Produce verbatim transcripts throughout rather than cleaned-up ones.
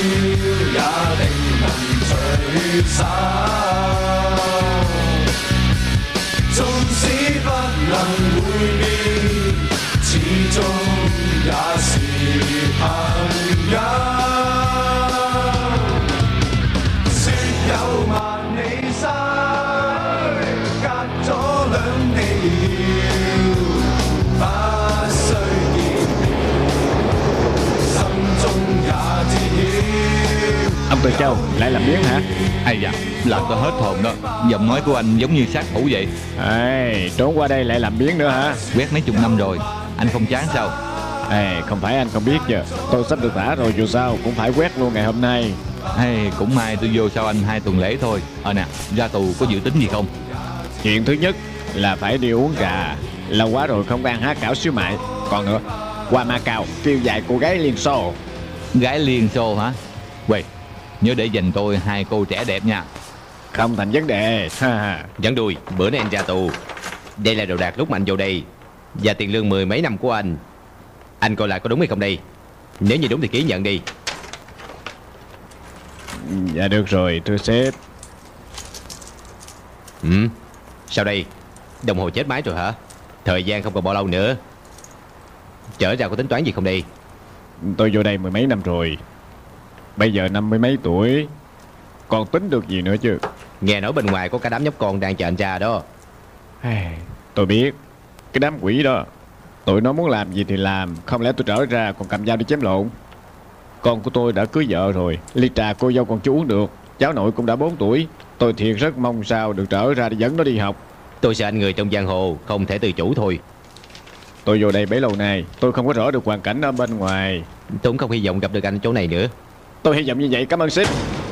也定能取手。縱使不能會面，始終也是朋友。說有萬里山，隔咗兩地遙，不需見面，心中也知曉。 Ông Từ Châu lại làm biếng hả? Ây da, làm tôi hết hồn đó. Giọng nói của anh giống như sát thủ vậy. Ê, trốn qua đây lại làm biếng nữa hả? Quét mấy chục năm rồi, anh không chán sao? Ê, không phải anh không biết chứ. Tôi sắp được thả rồi, dù sao cũng phải quét luôn ngày hôm nay. Hay cũng may tôi vô sau anh hai tuần lễ thôi. Ờ nè, ra tù có dự tính gì không? Chuyện thứ nhất là phải đi uống trà. Lâu quá rồi không ăn há cảo xíu mại. Còn nữa, qua Macau kêu vài cô gái Liên Xô. Gái Liên Xô hả? Quầy, nhớ để dành tôi hai cô trẻ đẹp nha. Không thành vấn đề. Dẫn đuôi, bữa nay anh ra tù. Đây là đồ đạc lúc mà anh vô đây, và tiền lương mười mấy năm của anh. Anh coi lại có đúng hay không đây? Nếu như đúng thì ký nhận đi. Dạ được rồi, thưa sếp. Ừ, sao đây? Đồng hồ chết máy rồi hả? Thời gian không còn bao lâu nữa. Trở ra có tính toán gì không đây? Tôi vô đây mười mấy năm rồi. Bây giờ năm mươi mấy tuổi, còn tính được gì nữa chứ? Nghe nói bên ngoài có cả đám nhóc con đang chờ anh ra đó. Tôi biết. Cái đám quỷ đó, tụi nó muốn làm gì thì làm. Không lẽ tôi trở ra còn cầm dao đi chém lộn? Con của tôi đã cưới vợ rồi, ly trà cô dâu còn chưa uống được. Cháu nội cũng đã bốn tuổi. Tôi thiệt rất mong sao được trở ra để dẫn nó đi học. Tôi sợ anh người trong giang hồ không thể tự chủ thôi. Tôi vô đây bấy lâu nay, tôi không có rõ được hoàn cảnh ở bên ngoài. Tôi cũng không hy vọng gặp được anh ở chỗ này nữa. Tôi hy vọng như vậy, cảm ơn sếp.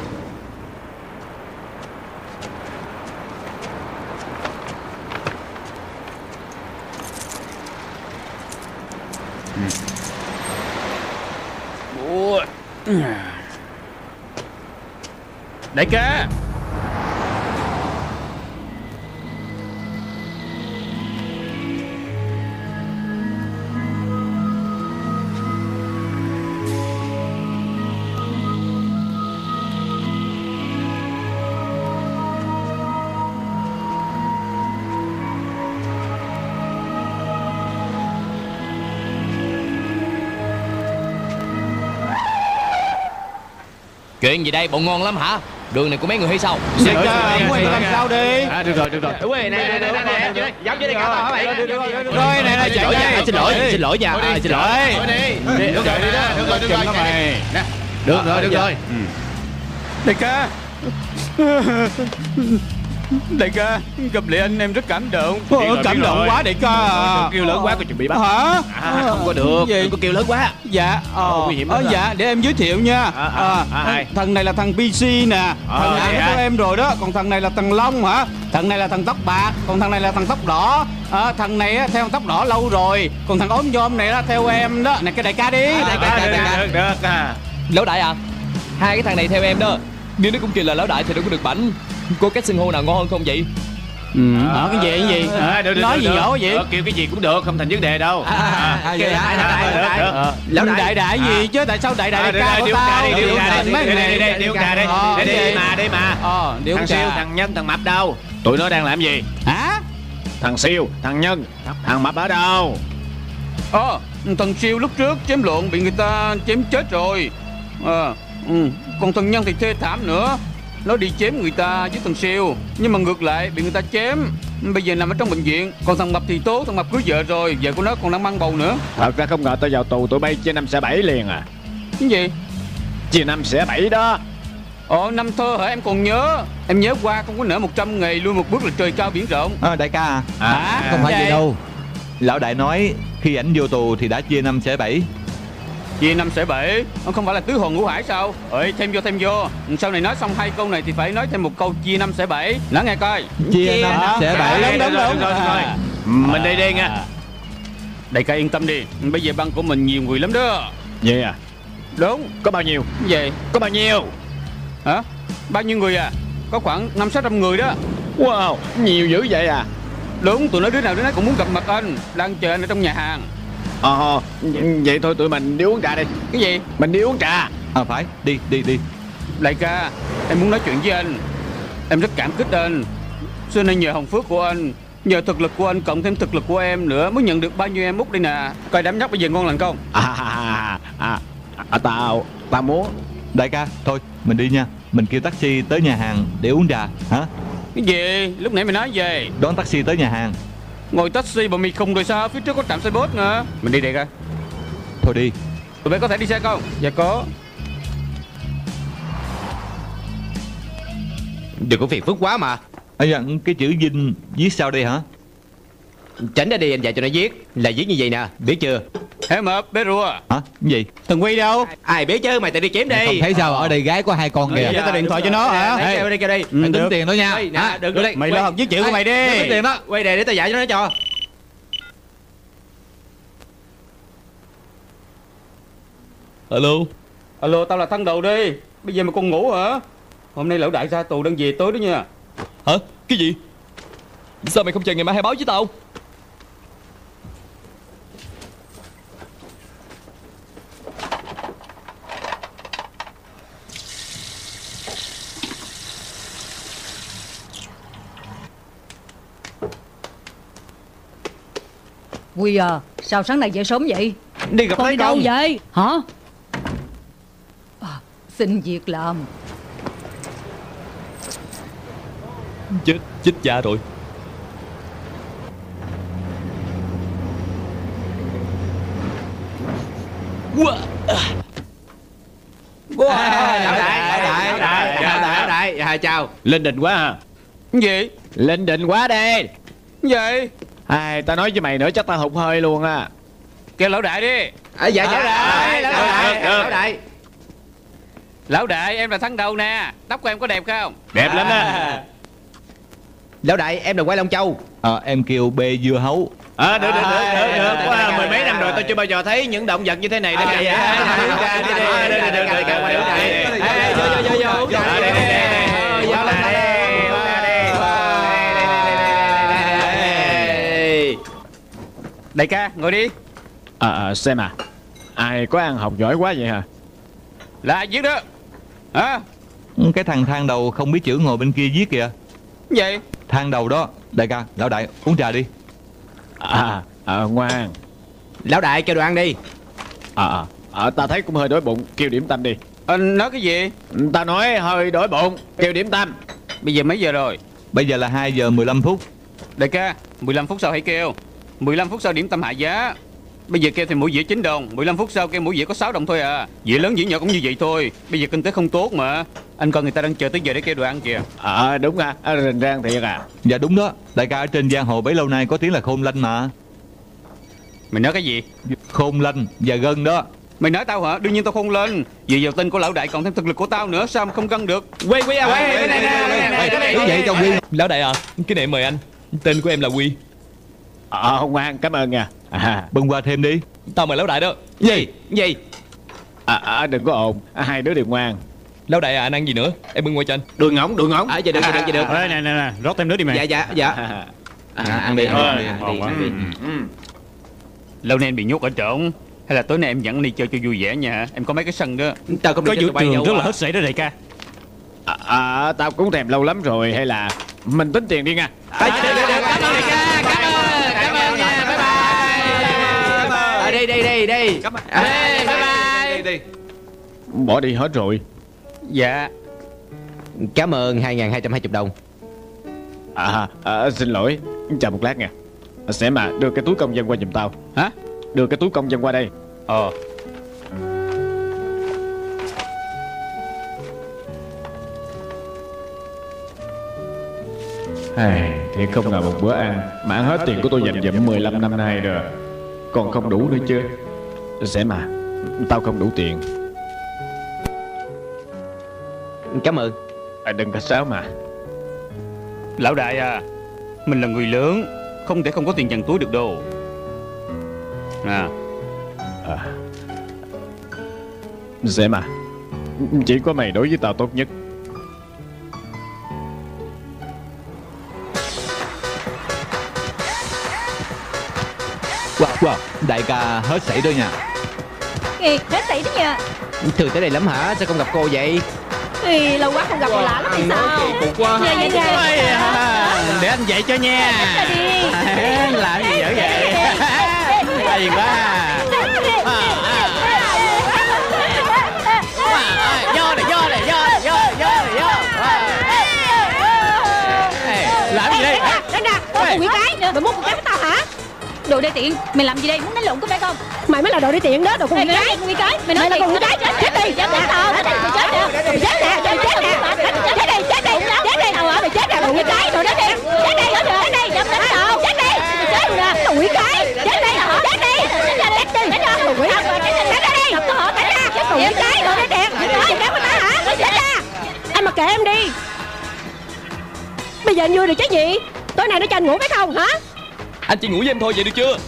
Đại ca, chuyện gì đây? Bộ ngon lắm hả? Đường này của mấy người hay sao? Đại ca, muốn làm sao đi? À, được rồi, được rồi. Ui, này, này, này, này, này, dám dưới đây cả tao hả mày? Rồi, này là chạy đây. Xin lỗi, xin lỗi nha, xin lỗi. Đi, được rồi, đi đó, được rồi, được rồi, mày. Được rồi, được rồi. Đại ca, đại ca, gặp lại anh em rất cảm động. Cảm động quá đại ca. Kêu lớn quá, tôi chuẩn bị bắt. Hả? À, không có được, đừng có kêu lớn quá. Dạ, ờ, nguy hiểm ờ, lắm. dạ, để em giới thiệu nha. À, à, à, ai? Thằng này là thằng pê xê nè. Thằng này vậy có hả? em rồi đó. Còn thằng này là thằng Long hả? Thằng này là thằng tóc bạc. Còn thằng này là thằng tóc đỏ. À, thằng này á, theo tóc đỏ lâu rồi. Còn thằng ốm nhôm này đó theo em đó. Này cái đại ca đi. Đại ca, đại ca. Được, được à. Lão đại à, hai cái thằng này theo em đó. Nhưng nếu cũng kêu là lão đại thì đâu có được bảnh. Có cách xưng hô nào ngon hơn không vậy? Ừ, à, cái gì cái gì? À, được, được, nói được, gì được. dỗ vậy? Ờ, kêu cái gì cũng được, không thành vấn đề đâu. À, à, à, vậy hả? Đại đại đại đại. Lão đại. Đại đại gì chứ? Tại sao đại đại À, đại ca đi của uống trà tao? đi, đi uống trà đi, Mấy đi, người đi, này đi, đi uống trà đi. Ờ, Đi, cái đi gì? mà, đi mà. Ờ, đi uống Thằng trà. Siêu, thằng Nhân, thằng Mập đâu? Tụi nó đang làm gì? Hả? Thằng Siêu, thằng Nhân, thằng Mập ở đâu? Ờ, thằng Siêu lúc trước chém lộn bị người ta chém chết rồi. Ờ, ừ. Còn thằng Nhân thì thê thảm nữa. Nó đi chém người ta với thằng Siêu, nhưng mà ngược lại bị người ta chém. Bây giờ nằm ở trong bệnh viện. Còn thằng Mập thì tốt, thằng Mập cưới vợ rồi. Vợ của nó còn đang mang bầu nữa. Thật ra không ngờ tao vào tù tụi bay chia năm xẻ bảy liền à. Cái gì? Chia năm xẻ bảy đó. Ồ, năm thơ hả? Em còn nhớ. Em nhớ qua không có nở một trăm ngày lui một bước là trời cao biển rộng. À, đại ca à, À, không phải vậy vậy đâu. Lão đại nói khi ảnh vô tù thì đã chia năm xẻ bảy. Chia năm xẻ bảy, không phải là tứ hồn ngũ hải sao? Ơi, thêm vô thêm vô. Sau này nói xong hai câu này thì phải nói thêm một câu chia năm xẻ bảy. Nói nghe coi. Chia năm xẻ bảy. Đúng đúng đúng. Rồi, rồi. Mình đi đi nha. Đại ca yên tâm đi. Bây giờ băng của mình nhiều người lắm đó. Vậy à? Đúng. Có bao nhiêu? Vậy Có bao nhiêu? hả? Bao nhiêu người à? Có khoảng năm sáu trăm người đó. Wow, nhiều dữ vậy à? Đúng, tụi nó đứa nào đứa nấy cũng muốn gặp mặt anh. Đang chờ anh ở trong nhà hàng. Ờ, vậy thôi tụi mình đi uống trà đi. Cái gì? Mình đi uống trà. À phải, đi đi đi. Đại ca, em muốn nói chuyện với anh. Em rất cảm kích anh. Xưa nay nhờ hồng phước của anh, nhờ thực lực của anh cộng thêm thực lực của em nữa mới nhận được bao nhiêu em út đây nè. Coi đám nhóc bây giờ ngon lành không? À, à, à, à, tao tao muốn. Đại ca, thôi mình đi nha. Mình kêu taxi tới nhà hàng để uống trà. Hả? Cái gì? Lúc nãy mày nói gì? Đón taxi tới nhà hàng. Ngồi taxi mà mày không rồi sao? Phía trước có trạm xe bus nữa. Mình đi đây coi. Thôi đi. Tụi bay có thể đi xe không? Dạ có. Đừng có phiền phức quá mà. À, dạ, cái chữ Vinh viết sao đây hả? Tránh ra đi anh dạy cho nó viết. Là viết như vậy nè, biết chưa? Hé mập, bé rùa. Hả? Cái gì? Thằng Quy đâu? Ai biết chứ, mày tự đi kiếm đi. Không thấy sao ở đây gái có hai con kìa. Để tao điện thoại cho nó hả? Đây, kêu đi, kêu đi. Ừ, Mày tính được. tiền đó nha. Ê, nè, Hả? được, Đưa được. đây. Mày lo học viết chữ của mày đi. Ê, tính tiền đó. Quay đây để tao dạy cho nó cho. Alo. Alo, tao là thằng đầu đi. Bây giờ mày còn ngủ hả? Hôm nay lão đại ra tù đang về tối đó nha. Hả? Cái gì? Sao mày không chờ ngày mai hay báo với tao? Quy à, sao sáng nay dậy sớm vậy? Đi gặp Con lấy đi đâu Đông. vậy? Hả? À, xin việc làm. Chết, chết cha rồi. Wow. Lão đại, lão đại, lão đại, lão đại, lão đại. Dạ, chào. Lên đình quá hả? Cái gì? Lên đình quá đi. Cái gì? Ai, tao nói với mày nữa chắc tao hụt hơi luôn á. Kêu lão đại đi. À, dạ, dạ, lão đại, lão đại, Được, được. lão đại. Lão đại, em là thằng đầu nè. Tóc của em có đẹp không? Đẹp lắm á. Lão đại, em là Quay Long Châu. À, em kêu bê dưa hấu. À, được, được, được, được, được. À, Qua dạ, mười mấy dạ, năm rồi dạ. tao chưa bao giờ thấy những động vật như thế này. À, dạ, dạ, dạ, đi, đi, đi, đi, đi, đi, qua đây, uống trà đi. Ê, vô, vô, vô, vô, uống trà đi, đi, đi, đi. Vô lên, lên, uống trà đi. Đại ca, ngồi đi. À, à, xem à. Ai có ăn học giỏi quá vậy hả? Là ai viết đó? Hả? Cái thằng thang đầu không biết chữ ngồi bên kia viết kìa. Cái gì? Thang đầu đó. Đại ca, lão đại, uống trà đi. À, à, ngoan. Lão đại kêu đồ ăn đi. À, à, à, tao thấy cũng hơi đói bụng. Kêu điểm tâm đi. Anh nói cái gì? Tao nói hơi đói bụng. Kêu điểm tâm. Bây giờ mấy giờ rồi? Bây giờ là hai giờ mười lăm phút. Đại ca, mười lăm phút sau hãy kêu. mười lăm phút sau điểm tâm hạ giá. Bây giờ kêu thì mỗi dĩa chín đồng, mười lăm phút sau kêu mỗi dĩa có sáu đồng thôi à. Dĩa lớn dĩa nhỏ cũng như vậy thôi. Bây giờ kinh tế không tốt mà. Anh coi người ta đang chờ tới giờ để kêu đồ ăn kìa. À, đúng à, à rình rang thiệt à. Dạ đúng đó. Đại ca ở trên giang hồ bấy lâu nay có tiếng là khôn lanh mà. Mày nói cái gì? Khôn lanh và gân đó. Mày nói tao hả? Đương nhiên tao không lên. Vì vào tên của lão đại còn thêm thực lực của tao nữa, sao mà không cân được? Quy, Quy à, Quy, cái này nè, cái này nè. Đứng dậy cho Quy. Lão đại à, cái này em mời anh. Tên của em là Quy. Ờ, à, ngoan, cảm ơn nha. À, Bưng qua thêm đi. Tao mời lão đại đó. Gì? Gì? à, à, đừng có ồn. À, hai đứa đều ngoan. Lão đại à, anh ăn gì nữa? Em bưng qua cho anh. Đùi ngỗng, đùi ngỗng. À, giờ được, giờ được, giờ được. Ê, nè, nè, nè, rót thêm nước đi mày. Dạ, dạ, dạ. À, ăn đi, ăn đi, ăn đi, ăn đi. Lâu nay em bị nhốt ở trỏng. Hay là tối nay em dẫn đi chơi cho vui vẻ nha. Em có mấy cái sân đó. Tao không biết Có cho vũ tụi bay trường đâu rất là à. hết sảy đó đại ca. À, à, tao cũng thèm lâu lắm rồi. Hay là mình tính tiền đi nha. À, được, được, được, cảm ơn đại ca, cảm ơn, cảm ơn nha, bye bye. À, đi, đi, đi, đi. À, bye bye. Bỏ đi hết rồi. Dạ. Cảm ơn hai nghìn hai trăm hai mươi đồng. À, à, xin lỗi. Chờ một lát nha. Sẽ mà đưa cái túi công dân qua giùm tao. Hả? Đưa cái túi công dân qua đây. Ờ. Ai, thiệt không ngờ một bữa ăn mà ăn hết tiền của tôi dành dụm mười lăm năm nay rồi. Còn không đủ nữa chứ. Sẽ mà tao không đủ tiền. Cảm ơn. À, đừng có sáo mà. Lão đại à, mình là người lớn, không thể không có tiền dằn túi được đâu. À. À. Sẽ mà chỉ có mày đối với tao tốt nhất. Wow, wow, đại ca hết sảy đó nha. Kìa, hết sảy đó nha. Thường tới đây lắm hả? Sao không gặp cô vậy? Thì lâu quá không gặp, cô lạ lắm thì sao? Kỳ cục quá. Dạ, dạ, dạ. Để anh dạy cho nha. Làm gì dữ vậy? Hay quá. Vô này, vô này, vô này, vô này, vô này, vô. Làm gì đây? Đánh ra, con quỷ cái, mày muốn con cái với tao hả? Đồ đê tiện, mày làm gì đây? Muốn đánh lộn có phải không? Mày mới là đồ đi tiện đó, đồ con quỷ cái. Con quỷ cái, mày nói Mày là con quỷ cái, chết chết đi, chết tao, chết nè, chết nè, chết nè, chết đi, chết đi, chết đi, nào hả? Mày chết nè, đồ quỷ cái, đồ đó đi, chết đi, chết đi, chết đi, đâu, chết đi, chết rồi nè, đồ quỷ cái, chết đi, chết đi, chết đi, chết ra, đồ quỷ, chết ra đi, đập họ, chết ra, đồ quỷ cái, đồ đi tiện, nói gì kéo của tao hả? Chết ra, anh mặc kệ em đi. Bây giờ anh vui được chứ gì? Tối nay nó cho anh ngủ phải không hả? Anh chỉ ngủ với em thôi, vậy được chưa?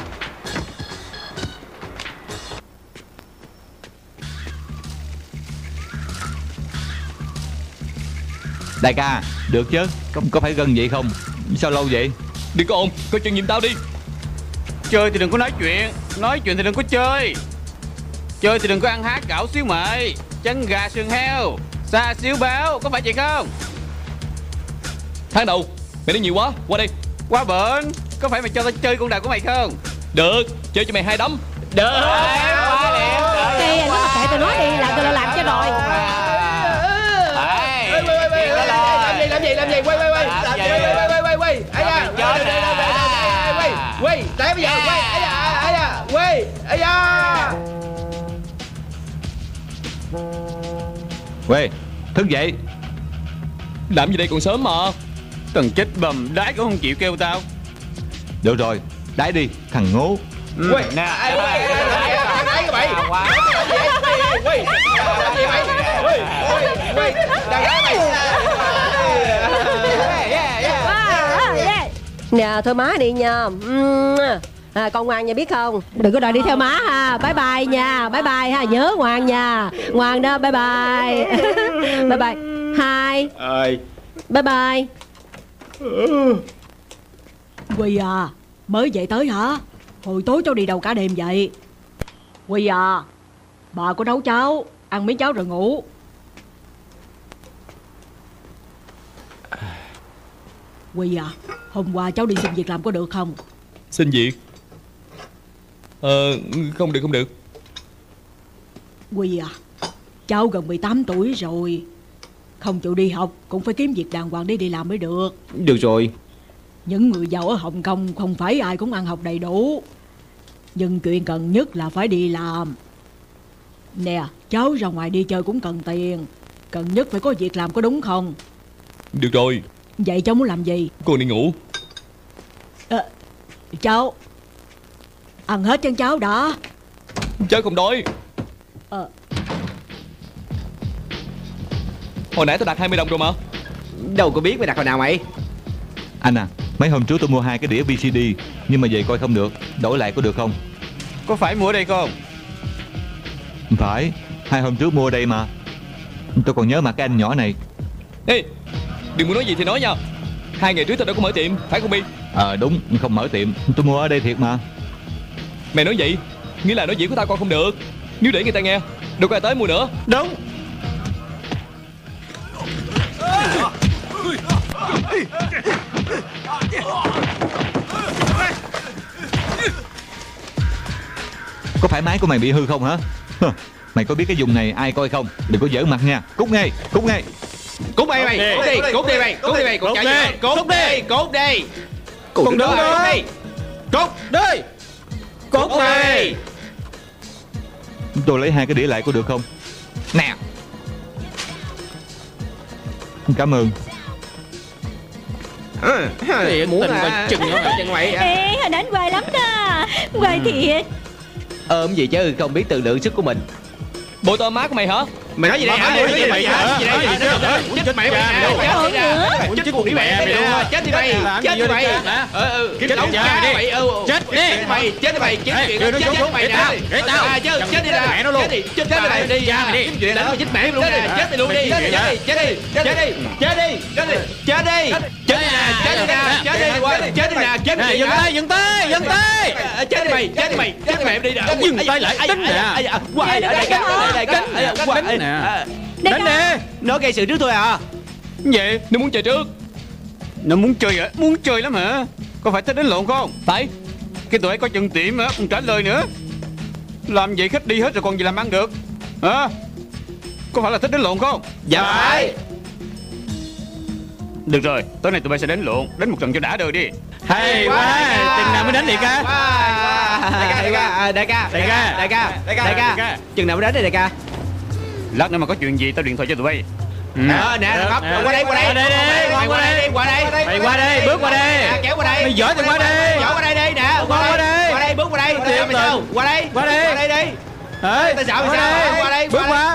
Đại ca, được chứ? Có, có phải gần vậy không? Sao lâu vậy? Đừng có ồn, coi chừng giùm tao đi. Chơi thì đừng có nói chuyện, nói chuyện thì đừng có chơi. Chơi thì đừng có ăn há cảo xíu mại, chân gà sườn heo, xa xíu báo, có phải vậy không? Tháng đầu, mày nói nhiều quá, qua đây. Quá bển, có phải mày cho tao chơi con đào của mày không? Được, chơi cho mày hai đấm. Được, quá liền. Kệ anh, mặc kệ tao nói đi, làm tao làm cho rồi. Làm gì làm gì làm gì quay quay quay quay quay quay quay quay ấy da quay quay tại bây giờ quay ấy da ấy da quay ấy da. Quê, thức dậy. Làm gì đây, còn sớm mà. Thằng chết bầm, đái cũng không chịu kêu tao. Được rồi, đái đi, thằng ngố. Quay nè, ấy quay đái cái mày. Quay quay làm gì mày? Quay quay đang đái mày. Nè thôi má đi nha. À, con ngoan nha biết không? Đừng có đòi đi theo má ha. Bye bye nha. Bye bye ha. Nhớ ngoan nha. Ngoan đó. Bye bye. Bye bye. Hai. Ơi. Bye bye. Quỳ à, mới dậy tới hả? Hồi tối cháu đi đâu cả đêm vậy? Quỳ à, bà có nấu cháo, ăn miếng cháo rồi ngủ. Quỳ à, hôm qua cháu đi xin việc làm có được không? Xin việc? Ờ, không được không được. Quỳ à, cháu gần mười tám tuổi rồi, không chịu đi học cũng phải kiếm việc đàng hoàng để đi làm mới được. Được rồi. Những người giàu ở Hồng Kông không phải ai cũng ăn học đầy đủ, nhưng chuyện cần nhất là phải đi làm. Nè, cháu ra ngoài đi chơi cũng cần tiền, cần nhất phải có việc làm, có đúng không? Được rồi. Vậy cháu muốn làm gì? Cô đi ngủ. À, cháu ăn hết chân cháu đã. Cháu không đói. Ờ. Hồi nãy tôi đặt hai mươi đồng rồi mà. Đâu có biết mày đặt hồi nào mày. Anh à, mấy hôm trước tôi mua hai cái đĩa vê xê đê, nhưng mà về coi không được. Đổi lại có được không? Có phải mua ở đây không? Không phải, hai hôm trước mua ở đây mà. Tôi còn nhớ mặt cái anh nhỏ này. Ê, đừng muốn nói gì thì nói nha. Hai ngày trước tôi đã có mở tiệm, phải không Bi? Ờ đúng, không mở tiệm. Tôi mua ở đây thiệt mà. Mày nói vậy nghĩa là nói diễn của tao coi không được. Nếu để người ta nghe, đâu có ai tới mua nữa. Đúng. Có phải máy của mày bị hư không hả? Mày có biết cái vùng này ai coi không? Đừng có giỡn mặt nha. Cút ngay, cút ngay. Cút mày mày, cút đi, cút đi mày, cút đi mày, cút đi, cút đi, cút đi. Còn đứng đó. Cút đi. Cút mày. Tôi lấy hai cái đĩa lại có được không? Nè. Cảm ơn. À, muốn là chừng nó chân mày. Ê, hình ảnh quay lắm đó. Quay thiệt. Ôm gì chứ không biết tự lượng sức của mình. Bộ tôm má của mày hả? Mày nói gì đây hả? Mày nói gì mày hả? Chết mày mày. Chết cuộc đi mẹ mày. Chết đi mày. Chết đi mày. Ờ ừ. Chết mày. Chết đi mày. Chết đi mày. Chết chuyện chết mày nè. Để tao. Chết đi mẹ nó luôn. Chết đi mày đi. Kiếm chuyện đánh chết mẹ luôn nè. Chết đi luôn đi. Chết đi. Chết đi. Chết đi. Chết đi. Chết đi. Chết đi. Chết đi nè. Chết đi nè. Chết đi qua. Chết đi nè. Chết đi. Dừng tay, dừng tay, dừng tay. Chết đi mày. Chết đi mày. Chết đi mẹ đi. Dừng tay lại. Tính nè. Qua đây đây cánh. nè, đánh nè. Đánh đi. Nó gây sự trước tôi à? Vậy Nó muốn chơi trước. nó muốn chơi hả? Muốn chơi lắm hả? Có phải thích đánh lộn không? Phải. Cái tụi ấy có chừng tiệm hả? Còn trả lời nữa. Làm vậy khách đi hết rồi còn gì làm ăn được hả? Có phải là thích đánh lộn không? Dạ phải. Được rồi, tối nay tụi bay sẽ đánh lộn. Đánh một trận cho đã đời đi. Hay quá. Chừng nào mới đánh đại ca? Đại ca, đại ca, đại ca, đại ca, đại ca, đại ca. Chừng nào mới đánh đây đại ca? Lát nữa mà có chuyện gì tao điện thoại cho tụi bay. Ừ. Ờ nè, thằng Ốc, qua đây, qua đây. Qua đây đi, Mày qua đây đi, qua đây. Mày qua đây, bước qua đây. Nè, kéo qua đây. Mày giỏi thì qua đây. Giỏi qua đây đi nè. Qua đây. Qua đây, bước qua đây. Tao sợ mày sao? Qua đây. Qua đây. Qua đây đi. Ê, Tao sợ mày sao? Qua đây. bước qua.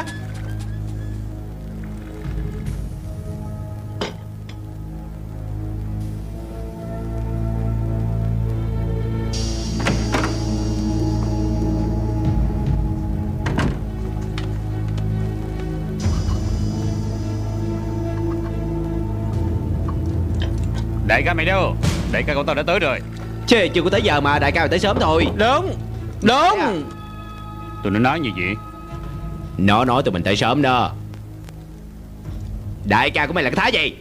Đại ca mày đâu? Đại ca của tao đã tới rồi. Chê, chưa có tới giờ mà đại ca mày tới sớm thôi. Đúng. Đúng. Tụi nó nói như vậy. Nó nói tụi mình tới sớm đó. Đại ca của mày là cái thái gì?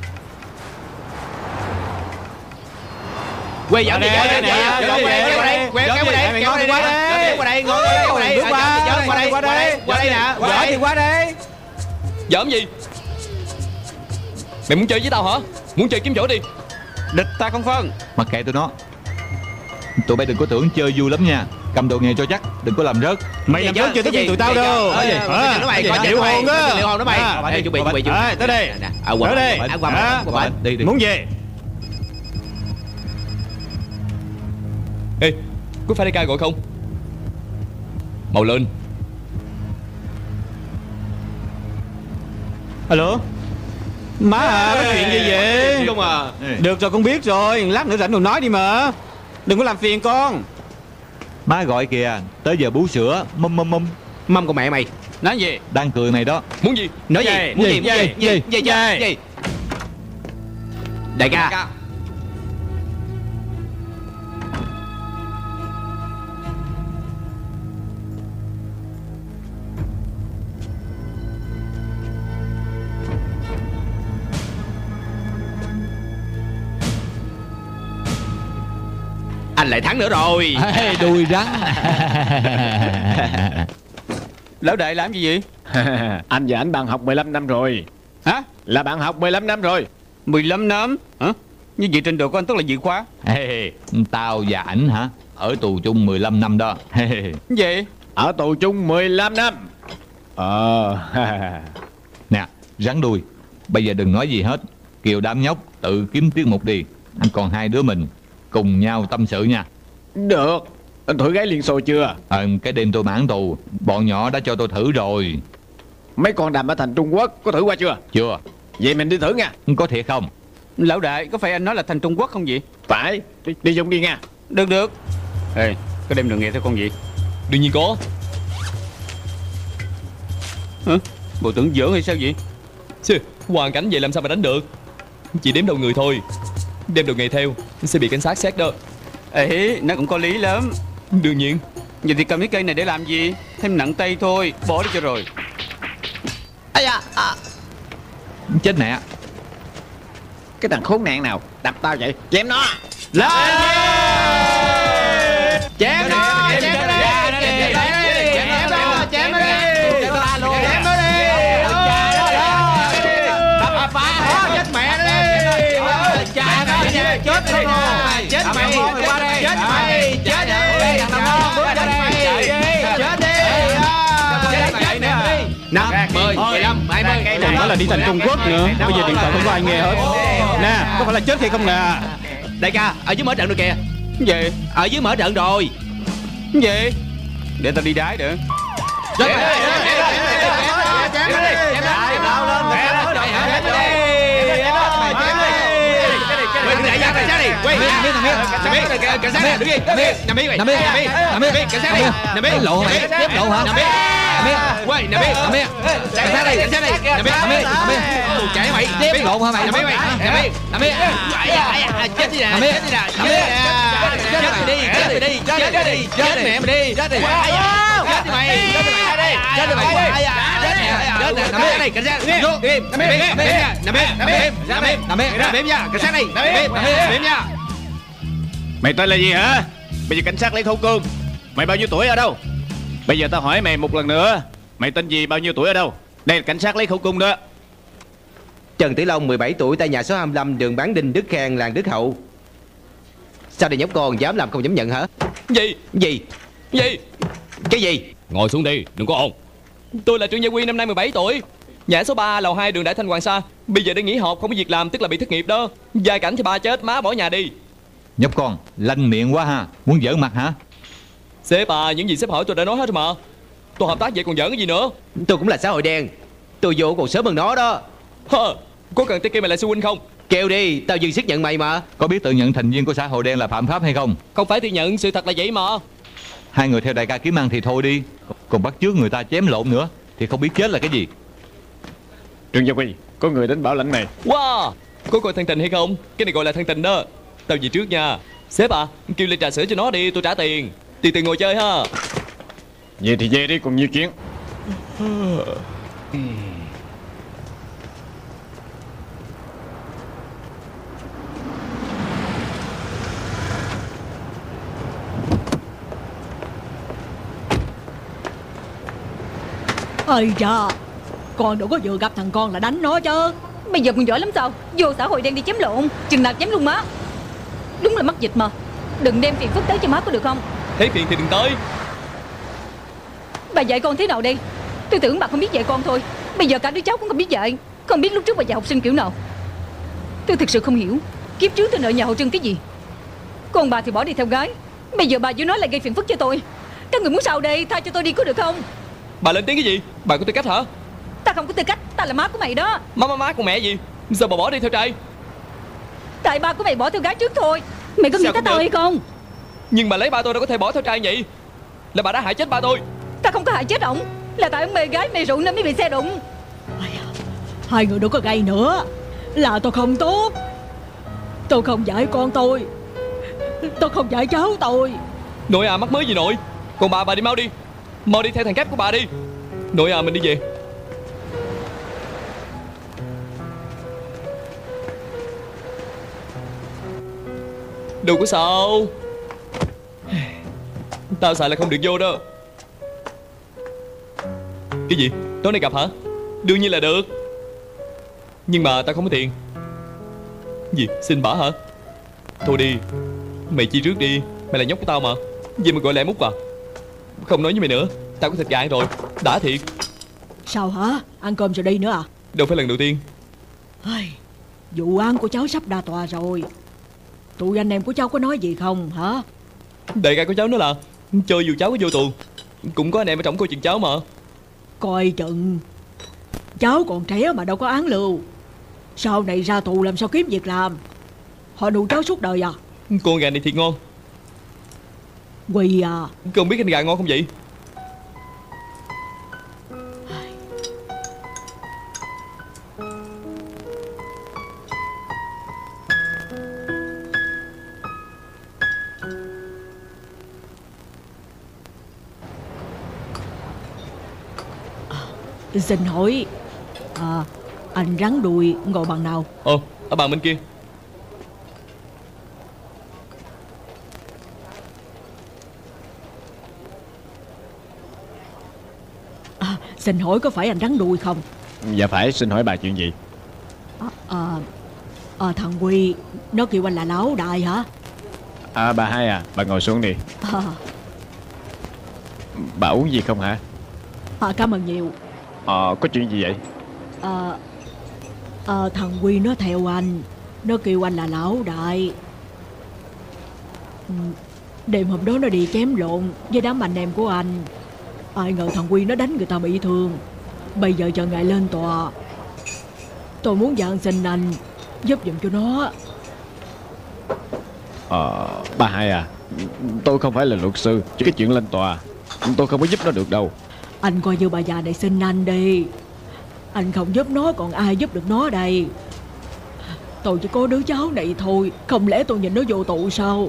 Quay dẫn đi, kéo đi, kéo qua đây, kéo qua đây, kéo qua đây, kéo qua đây, kéo qua đây, ngồi qua đây, bước qua, qua đây, qua đây, qua đây nè, Giỏi thì qua đây. Giỡn gì? Mày muốn chơi với tao hả? Muốn chơi kiếm chỗ đi. Địch ta không phân. Mặc kệ tụi nó. Tụi bay đừng có tưởng chơi vui lắm nha. Cầm đồ nghề cho chắc, đừng có làm rớt. Mày làm rớt chưa tới phiên tụi tao đâu. Nó mày coi liệu hồn á. Liệu hồn nó mày. Chuẩn bị, chuẩn bị, chuẩn bị. Tới đây. À qua đây. À qua qua Đi đi. Muốn về. Ê, có phải ca gọi không? Màu lên. Alo. Má à, có chuyện gì vậy? Không à. Được rồi, con biết rồi. Lát nữa rảnh rồi nói đi mà. Đừng có làm phiền con. Má gọi kìa. Tới giờ bú sữa. Mâm mâm mâm. Mâm của mẹ mày. Nói gì? Đang cười mày đó. Muốn gì? Nói gì? Muốn gì? Muốn gì? Gì? Gì? Gì? Gì? Đại ca. Anh lại thắng nữa rồi. Ê, đùi rắn. Lão đại làm gì vậy? Anh và anh bạn học mười lăm năm rồi. Hả? Là bạn học mười lăm năm rồi. mười lăm năm? Hả? Như vậy trình độ của anh tức là gì khóa? Ê, tao và ảnh hả? Ở tù chung mười lăm năm đó. Vậy? Ở tù chung mười lăm năm. Ờ. Nè, rắn đuôi. Bây giờ đừng nói gì hết. Kiều đám nhóc tự kiếm tiết mục đi. Anh còn hai đứa mình cùng nhau tâm sự nha. Được. Anh thử gái Liên Xô chưa? Ờ, cái đêm tôi mãn tù, bọn nhỏ đã cho tôi thử rồi. Mấy con đầm ở thành Trung Quốc có thử qua chưa? Chưa. Vậy mình đi thử nha. Có thiệt không? Lão đại, có phải anh nói là thành Trung Quốc không vậy? Phải. Đi, đi Dung đi nha. Được được. Ê, có đem đường nghề theo con gì? Đương nhiên có. Hả? Bộ tưởng giỡn hay sao vậy? Xì, hoàn cảnh vậy làm sao mà đánh được? Chỉ đếm đầu người thôi. Đem đồ nghề theo sẽ bị cảnh sát xét đó. Ê, nó cũng có lý lắm. Đương nhiên. Vậy thì cầm cái cây này để làm gì? Thêm nặng tay thôi, bỏ đi cho rồi. Ây da, à. Chết mẹ. Cái thằng khốn nạn nào đập tao vậy? Chém nó. Lên. Chém nó, chém nó đi. Chém nó đi. Chém nó, chém nó đi. Chém nó đi. Đập phá. Chết mẹ nó đi. Cha nó chết rồi. Chết mày. Chết mày. Chết đi. Thằng ngon bước ra đây. Chết đi. Chết đi. Năm, mười, mười lăm, hai mươi. Còn nói là đi thành Trung Quốc nữa. Bây giờ điện thoại không có ai nghe hết. Nè, có phải là chết hay không nè? Đại ca, ở dưới mở trận rồi kìa. Gì? Ở dưới mở trận rồi. Gì? Để tao đi đái nữa. Chém đi. Chém đi. Chém đi. Lao lên. Chém đi. Quay lại ra cảnh sát đi. Quay. Nằm yên, nằm yên. Nằm yên. Cảnh sát đi. Đứng yên. Nằm yên. Nằm yên mày. Nằm yên. Nằm yên. Nằm yên. Cảnh sát đi. Nằm yên. Lộ mày. Lộ hả? Nằm yên. quay nè biết nè biết cảnh sát đây cảnh sát đây nè biết nè biết nè biết chạy mày Chém lộn hả mày? nè biết mày nè biết nè biết chết đi nè chết đi nè chết đi chết đi đi chết đi chết mẹ mày đi chết đi chết đi mày chết đi mày chết đi mày chết nè chết nè nè biết đây cảnh sát vô im nè biết nè biết nè biết nè biết nè biết nè biết nè biết nha cảnh sát đây nè biết nè biết nha. Mày tên là gì hả? Bây giờ cảnh sát lấy khẩu cương. Mày bao nhiêu tuổi ở đâu? Bây giờ tao hỏi mày một lần nữa. Mày tên gì, bao nhiêu tuổi ở đâu? Đây là cảnh sát lấy khẩu cung đó. Trần Tử Long, mười bảy tuổi, tại nhà số hai mươi lăm, đường Bán Đinh, Đức Khang, làng Đức Hậu. Sao đây nhóc con dám làm không dám nhận hả? Gì? Gì? Gì? Cái gì? Ngồi xuống đi, đừng có ồn. Tôi là Trương Gia Quy, năm nay mười bảy tuổi, nhà số ba, lầu hai, đường Đại Thanh, Hoàng Sa. Bây giờ đang nghỉ học, không có việc làm, tức là bị thất nghiệp đó. Gia cảnh thì ba chết, má bỏ nhà đi. Nhóc con, lanh miệng quá ha. Muốn giỡn mặt hả? Sếp à, những gì sếp hỏi tôi đã nói hết rồi mà. Tôi hợp tác vậy còn giỡn cái gì nữa? Tôi cũng là xã hội đen. Tôi vô còn sớm hơn nó đó. Hơ, có cần tới kêu mày là sư huynh không? Kêu đi, tao dừng sức nhận mày mà. Có biết tự nhận thành viên của xã hội đen là phạm pháp hay không? Không phải tự nhận, sự thật là vậy mà. Hai người theo đại ca kiếm ăn thì thôi đi, còn bắt chước người ta chém lộn nữa thì không biết chết là cái gì. Trương Gia Quy, có người đến bảo lãnh mày. Wow, có coi thân tình hay không? Cái này gọi là thân tình đó. Tao về trước nha. Sếp à, kêu ly trà sữa cho nó đi, tôi trả tiền. Từ từ ngồi chơi ha. Về thì về đi, còn nhiều chuyện. Ây da, con đâu có vừa gặp thằng con là đánh nó chứ. Bây giờ còn giỏi lắm sao? Vô xã hội đen đi chém lộn, chừng nào chém luôn má. Đúng là mắc dịch mà. Đừng đem phiền phức tới cho má có được không? Thấy phiền thì đừng tới. Bà dạy con thế nào đây? Tôi tưởng bà không biết dạy con thôi. Bây giờ cả đứa cháu cũng không biết dạy. Không biết lúc trước bà dạy học sinh kiểu nào. Tôi thực sự không hiểu. Kiếp trước tôi nợ nhà họ Trương cái gì? Còn bà thì bỏ đi theo gái. Bây giờ bà với nó lại gây phiền phức cho tôi. Các người muốn sao đây? Tha cho tôi đi có được không? Bà lên tiếng cái gì? Bà có tư cách hả? Ta không có tư cách. Ta là má của mày đó. Má má má con mẹ gì? Sao bà bỏ đi theo trai? Tại ba của mày bỏ theo gái trước thôi. Mày có nghĩ tới tao hay không? Nhưng mà lấy ba tôi đâu có thể bỏ theo trai vậy. Là bà đã hại chết ba tôi. Ta không có hại chết ổng. Là tại ông mê gái mê rượu nên mới bị xe đụng. Hai người đâu có gây nữa. Là tôi không tốt. Tôi không dạy con tôi. Tôi không dạy cháu tôi. Nội à, mắc mới gì nội? Còn bà bà đi mau đi. Mau đi theo thằng kép của bà đi. Nội à, mình đi về. Đâu có sao. Tao xài là không được vô đó. Cái gì? Tối nay gặp hả? Đương nhiên là được. Nhưng mà tao không có tiền. Gì? Xin bả hả? Thôi đi. Mày chi trước đi. Mày là nhóc của tao mà. Gì mà gọi lẹ mút à? Không nói với mày nữa. Tao có thịt gà ăn rồi. Đã thiệt. Sao hả? Ăn cơm rồi đi nữa à? Đâu phải lần đầu tiên. Ai, vụ án của cháu sắp đa tòa rồi. Tụi anh em của cháu có nói gì không hả? Đại ca của cháu nói là cho dù cháu có vô tù cũng có anh em ở trong coi chừng cháu mà. Coi chừng. Cháu còn trẻ mà đâu có án lưu. Sau này ra tù làm sao kiếm việc làm? Họ nuôi cháu suốt đời à? Con gà này thiệt ngon. Quỳ à. Con biết canh gà ngon không vậy? Xin hỏi à, anh rắn đùi ngồi bằng nào? Ồ, ở bàn bên kia. À, xin hỏi có phải anh rắn đùi không? Dạ phải, xin hỏi bà chuyện gì? À, à, à, thằng Quy nó kêu anh là lão đại hả? À bà hai à, bà ngồi xuống đi. À, Bà uống gì không hả? à, cảm ơn nhiều. Ờ, có chuyện gì vậy? À, à, thằng Quy nó theo anh. Nó kêu anh là lão đại. Đêm hôm đó nó đi chém lộn với đám anh em của anh. Ai ngờ thằng Quy nó đánh người ta bị thương. Bây giờ chờ ngày lên tòa. Tôi muốn van xin anh giúp giùm cho nó. Ờ, bà hai à, tôi không phải là luật sư, chứ cái chuyện lên tòa tôi không có giúp nó được đâu. Anh coi như bà già này xin anh đi. Anh không giúp nó còn ai giúp được nó đây. Tôi chỉ có đứa cháu này thôi, không lẽ tôi nhìn nó vô tù sao?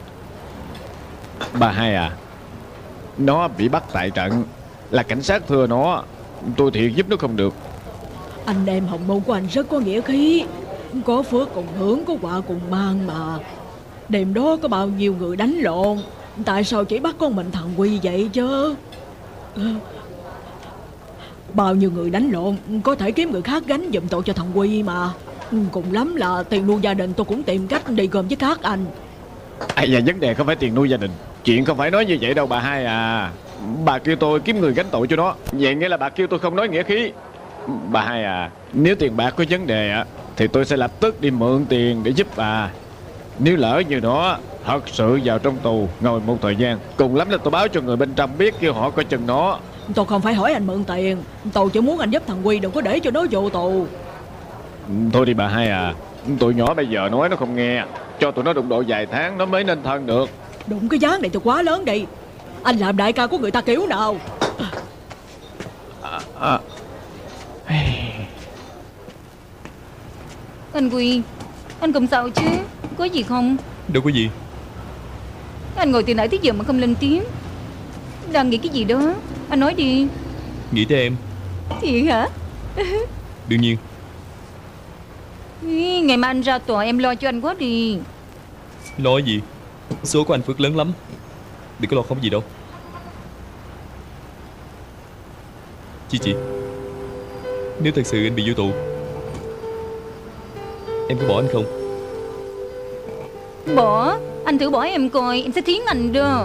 Bà hai à, nó bị bắt tại trận, là cảnh sát thưa nó. Tôi thiệt giúp nó không được. Anh em Hồng Môn của anh rất có nghĩa khí. Có phước cùng hưởng, có họa cùng mang mà. Đêm đó có bao nhiêu người đánh lộn, tại sao chỉ bắt con mình thằng Quy vậy chứ? Bao nhiêu người đánh lộn, có thể kiếm người khác gánh giùm tội cho thằng Quy mà. Cùng lắm là tiền nuôi gia đình tôi cũng tìm cách đi gom với các anh. À, và vấn đề không phải tiền nuôi gia đình. Chuyện không phải nói như vậy đâu bà hai à. Bà kêu tôi kiếm người gánh tội cho nó, vậy nghĩa là bà kêu tôi không nói nghĩa khí. Bà hai à, nếu tiền bạc có vấn đề á thì tôi sẽ lập tức đi mượn tiền để giúp bà. Nếu lỡ như nó thật sự vào trong tù ngồi một thời gian, cùng lắm là tôi báo cho người bên trong biết, kêu họ coi chừng nó. Tôi không phải hỏi anh mượn tiền, tôi chỉ muốn anh giúp thằng Quy đừng có để cho nó vô tù. Thôi đi bà hai à, tụi nhỏ bây giờ nói nó không nghe. Cho tụi nó đụng độ vài tháng nó mới nên thân được. Đụng cái giá này thì quá lớn đi. Anh làm đại ca của người ta kiểu nào? à, à. Anh Quy, anh không sao chứ? Có gì không? Đâu có gì. Anh ngồi từ nãy tới giờ mà không lên tiếng. Đang nghĩ cái gì đó? Anh nói đi. Nghĩ tới em. Thiệt hả? Đương nhiên. Ý, ngày mai anh ra tòa em lo cho anh quá đi. Lo gì? Số của anh Phước lớn lắm, đừng có lo không gì đâu. Chi chị, nếu thật sự anh bị vô tù, em có bỏ anh không? Bỏ? Anh thử bỏ em coi, em sẽ thiến anh đó.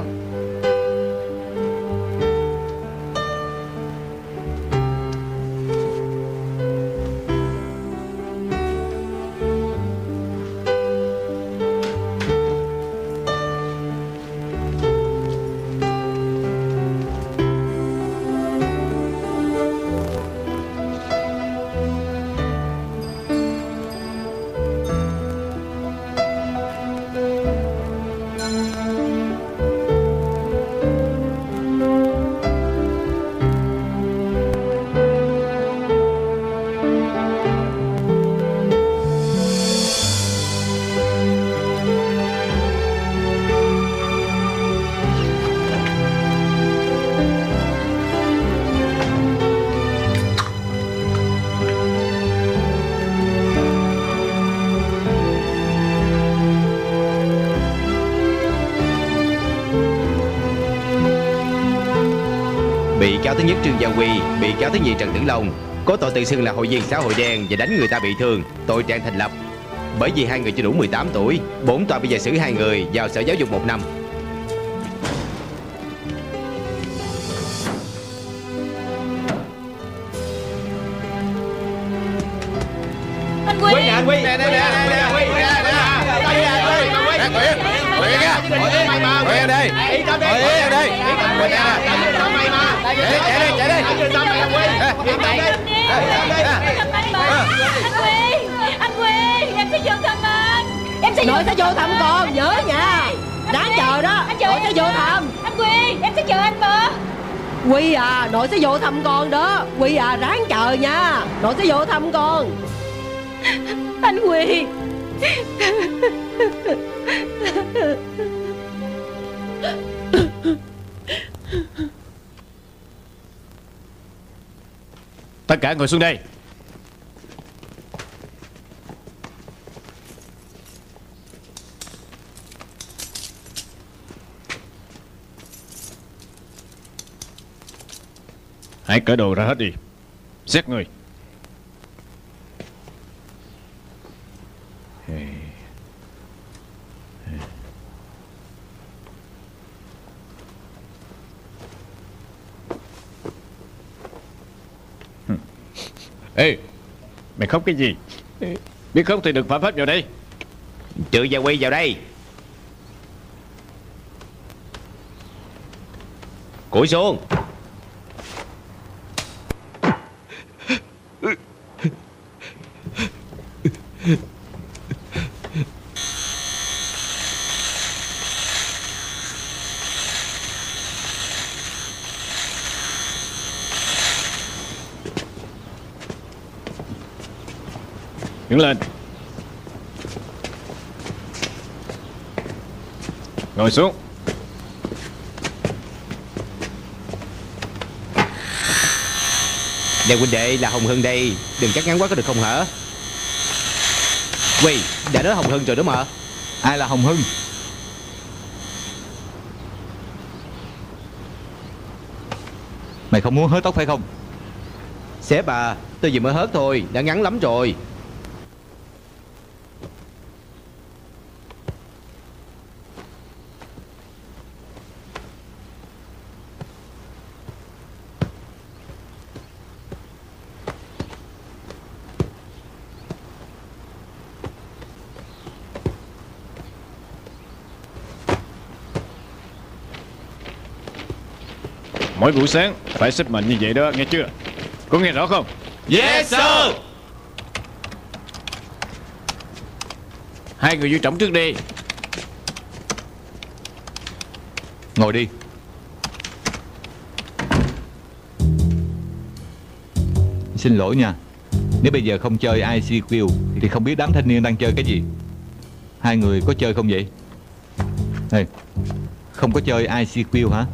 Bị cáo thứ nhất Trương Gia Huy, bị cáo thứ nhì Trần Tử Long có tội tự xưng là hội viên xã hội đen và đánh người ta bị thương, tội trạng thành lập. Bởi vì hai người chưa đủ mười tám tuổi, bổn tòa bây giờ xử hai người vào sở giáo dục một năm. Anh Quy, Quy nè, Quy nè, nè, nè, nè, Quy nè, nè, đây nè, Quy, Quy, Quyện, Quyện á, Quyện đây, Quyện đây, Quyện nè, mày mà, chạy đi, chạy đi, chạy đi, anh Quy, anh Quy, em sẽ vô thăm anh, em sẽ Nội sẽ vô thăm con, nhớ nha, đáng chờ đó, nội sẽ vô thăm. Anh Quy, em sẽ chờ anh mà. Quy à, nội sẽ vô thăm con đó. Quy à, ráng chờ nha, nội sẽ vô thăm con. Anh Quy. Tất cả ngồi xuống đây. Hãy cởi đồ ra hết đi. Xét người. Ê, mày khóc cái gì? Biết khóc thì đừng phạm pháp vào đây. Trương Gia Huy vào đây. Cúi xuống. Đứng lên. Ngồi xuống. Dạ huynh đệ, là Hồng Hưng đây. Đừng cắt ngắn quá có được không hả? Quỳ, đã nói Hồng Hưng rồi đó mà. Ai là Hồng Hưng? Mày không muốn hớt tóc phải không? Sếp à, tôi vừa mới hớt thôi, đã ngắn lắm rồi. Mỗi buổi sáng phải xếp mệnh như vậy đó, nghe chưa? Có nghe rõ không? Yes sir. Hai người vô trọng trước đi. Ngồi đi. Xin lỗi nha, nếu bây giờ không chơi i xê quy thì không biết đám thanh niên đang chơi cái gì. Hai người có chơi không vậy? Ê, không có chơi i xê quy hả?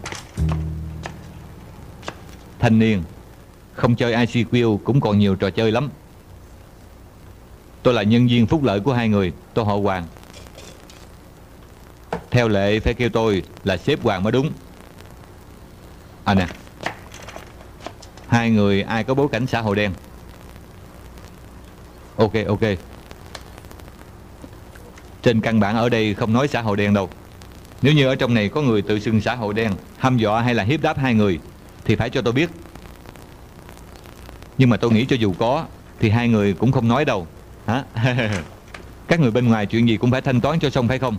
Thanh niên không chơi i xê quy cũng còn nhiều trò chơi lắm. Tôi là nhân viên phúc lợi của hai người. Tôi họ Hoàng. Theo lệ phải kêu tôi là sếp Hoàng mới đúng. À nè, hai người ai có bối cảnh xã hội đen? Ok ok. Trên căn bản ở đây không nói xã hội đen đâu. Nếu như ở trong này có người tự xưng xã hội đen, hăm dọa hay là hiếp đáp hai người thì phải cho tôi biết. Nhưng mà tôi nghĩ cho dù có thì hai người cũng không nói đâu. Hả? Các người bên ngoài chuyện gì cũng phải thanh toán cho xong phải không?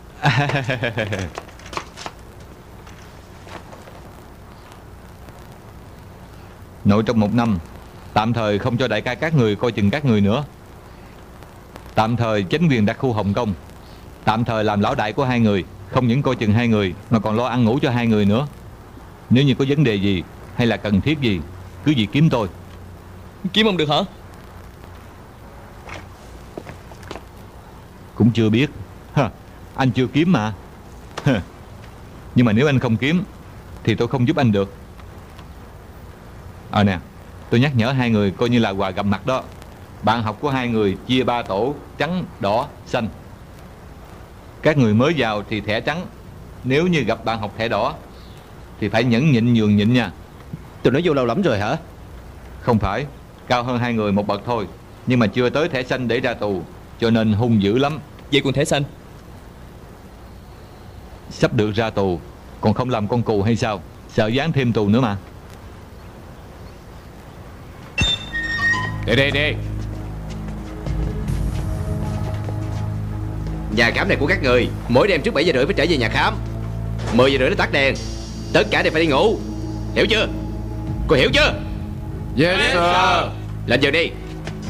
Nội trong một năm tạm thời không cho đại ca các người coi chừng các người nữa. Tạm thời chính quyền đặc khu Hồng Kông tạm thời làm lão đại của hai người, không những coi chừng hai người mà còn lo ăn ngủ cho hai người nữa. Nếu như có vấn đề gì hay là cần thiết gì, cứ việc kiếm tôi. Kiếm không được hả? Cũng chưa biết. Ha, anh chưa kiếm mà. Ha. Nhưng mà nếu anh không kiếm thì tôi không giúp anh được. Ờ à nè, tôi nhắc nhở hai người coi như là quà gặp mặt đó. Bạn học của hai người chia ba tổ, trắng, đỏ, xanh. Các người mới vào thì thẻ trắng. Nếu như gặp bạn học thẻ đỏ thì phải nhẫn nhịn nhường nhịn nha. Tụi nó vô lâu lắm rồi hả? Không phải, cao hơn hai người một bậc thôi. Nhưng mà chưa tới thẻ xanh để ra tù, cho nên hung dữ lắm. Vậy còn thẻ xanh? Sắp được ra tù còn không làm con cù hay sao? Sợ dán thêm tù nữa mà. Đi đi đi. Nhà khám này của các người mỗi đêm trước bảy giờ rưỡi phải trở về nhà khám. Mười giờ rưỡi nó tắt đèn. Tất cả đều phải đi ngủ. Hiểu chưa? Cô hiểu chưa? Yes sir. Lên giường đi.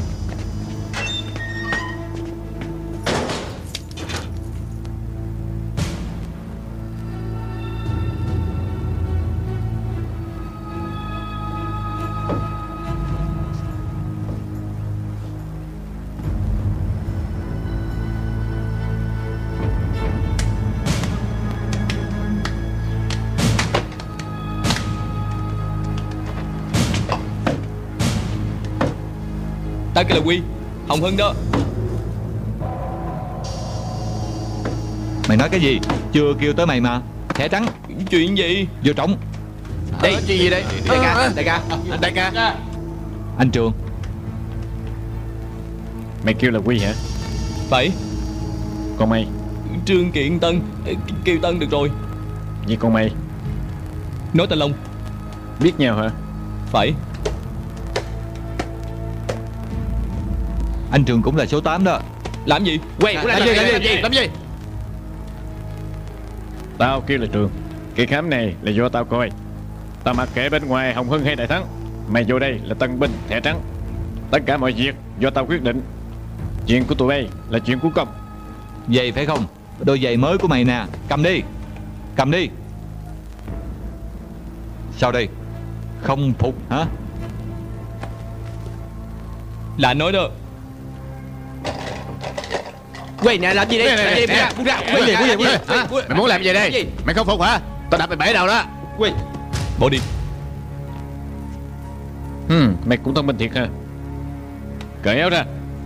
Ta kêu là Quy, Hồng Hưng đó. Mày nói cái gì? Chưa kêu tới mày mà. Thẻ trắng. Chuyện gì? Vô trống. Đi. Chuyện gì đây? Đại ca, đại ca, đại ca. Anh Trường. Mày kêu là Quy hả? Phải. Còn mày? Trương Kiện Tân. Kêu Tân được rồi. Vậy còn mày? Nói tên Long. Biết nhau hả? Phải. Anh Trường cũng là số tám đó. Làm gì? Quay, làm, làm, gì, làm, gì, làm gì? Làm gì? Tao kêu là Trường. Cái khám này là do tao coi. Tao mặc kệ bên ngoài Hồng Hưng hay Đại Thắng. Mày vô đây là tân binh thẻ trắng. Tất cả mọi việc do tao quyết định. Chuyện của tụi bay là chuyện của công. Giày phải không? Đôi giày mới của mày nè. Cầm đi. Cầm đi. Sao đây? Không phục hả? Là anh nói đó. Quỳ nè, làm gì đi? Làm gì? Buông ra, buông ra. Quỳ gì, quỳ gì, quỳ gì? Mày muốn làm gì đây? Mày không phục hả? Tao đập mày bể đầu đó. Quỳ. Bỏ đi. Ừ, mày cũng thông minh thiệt ha. Cởi áo ra.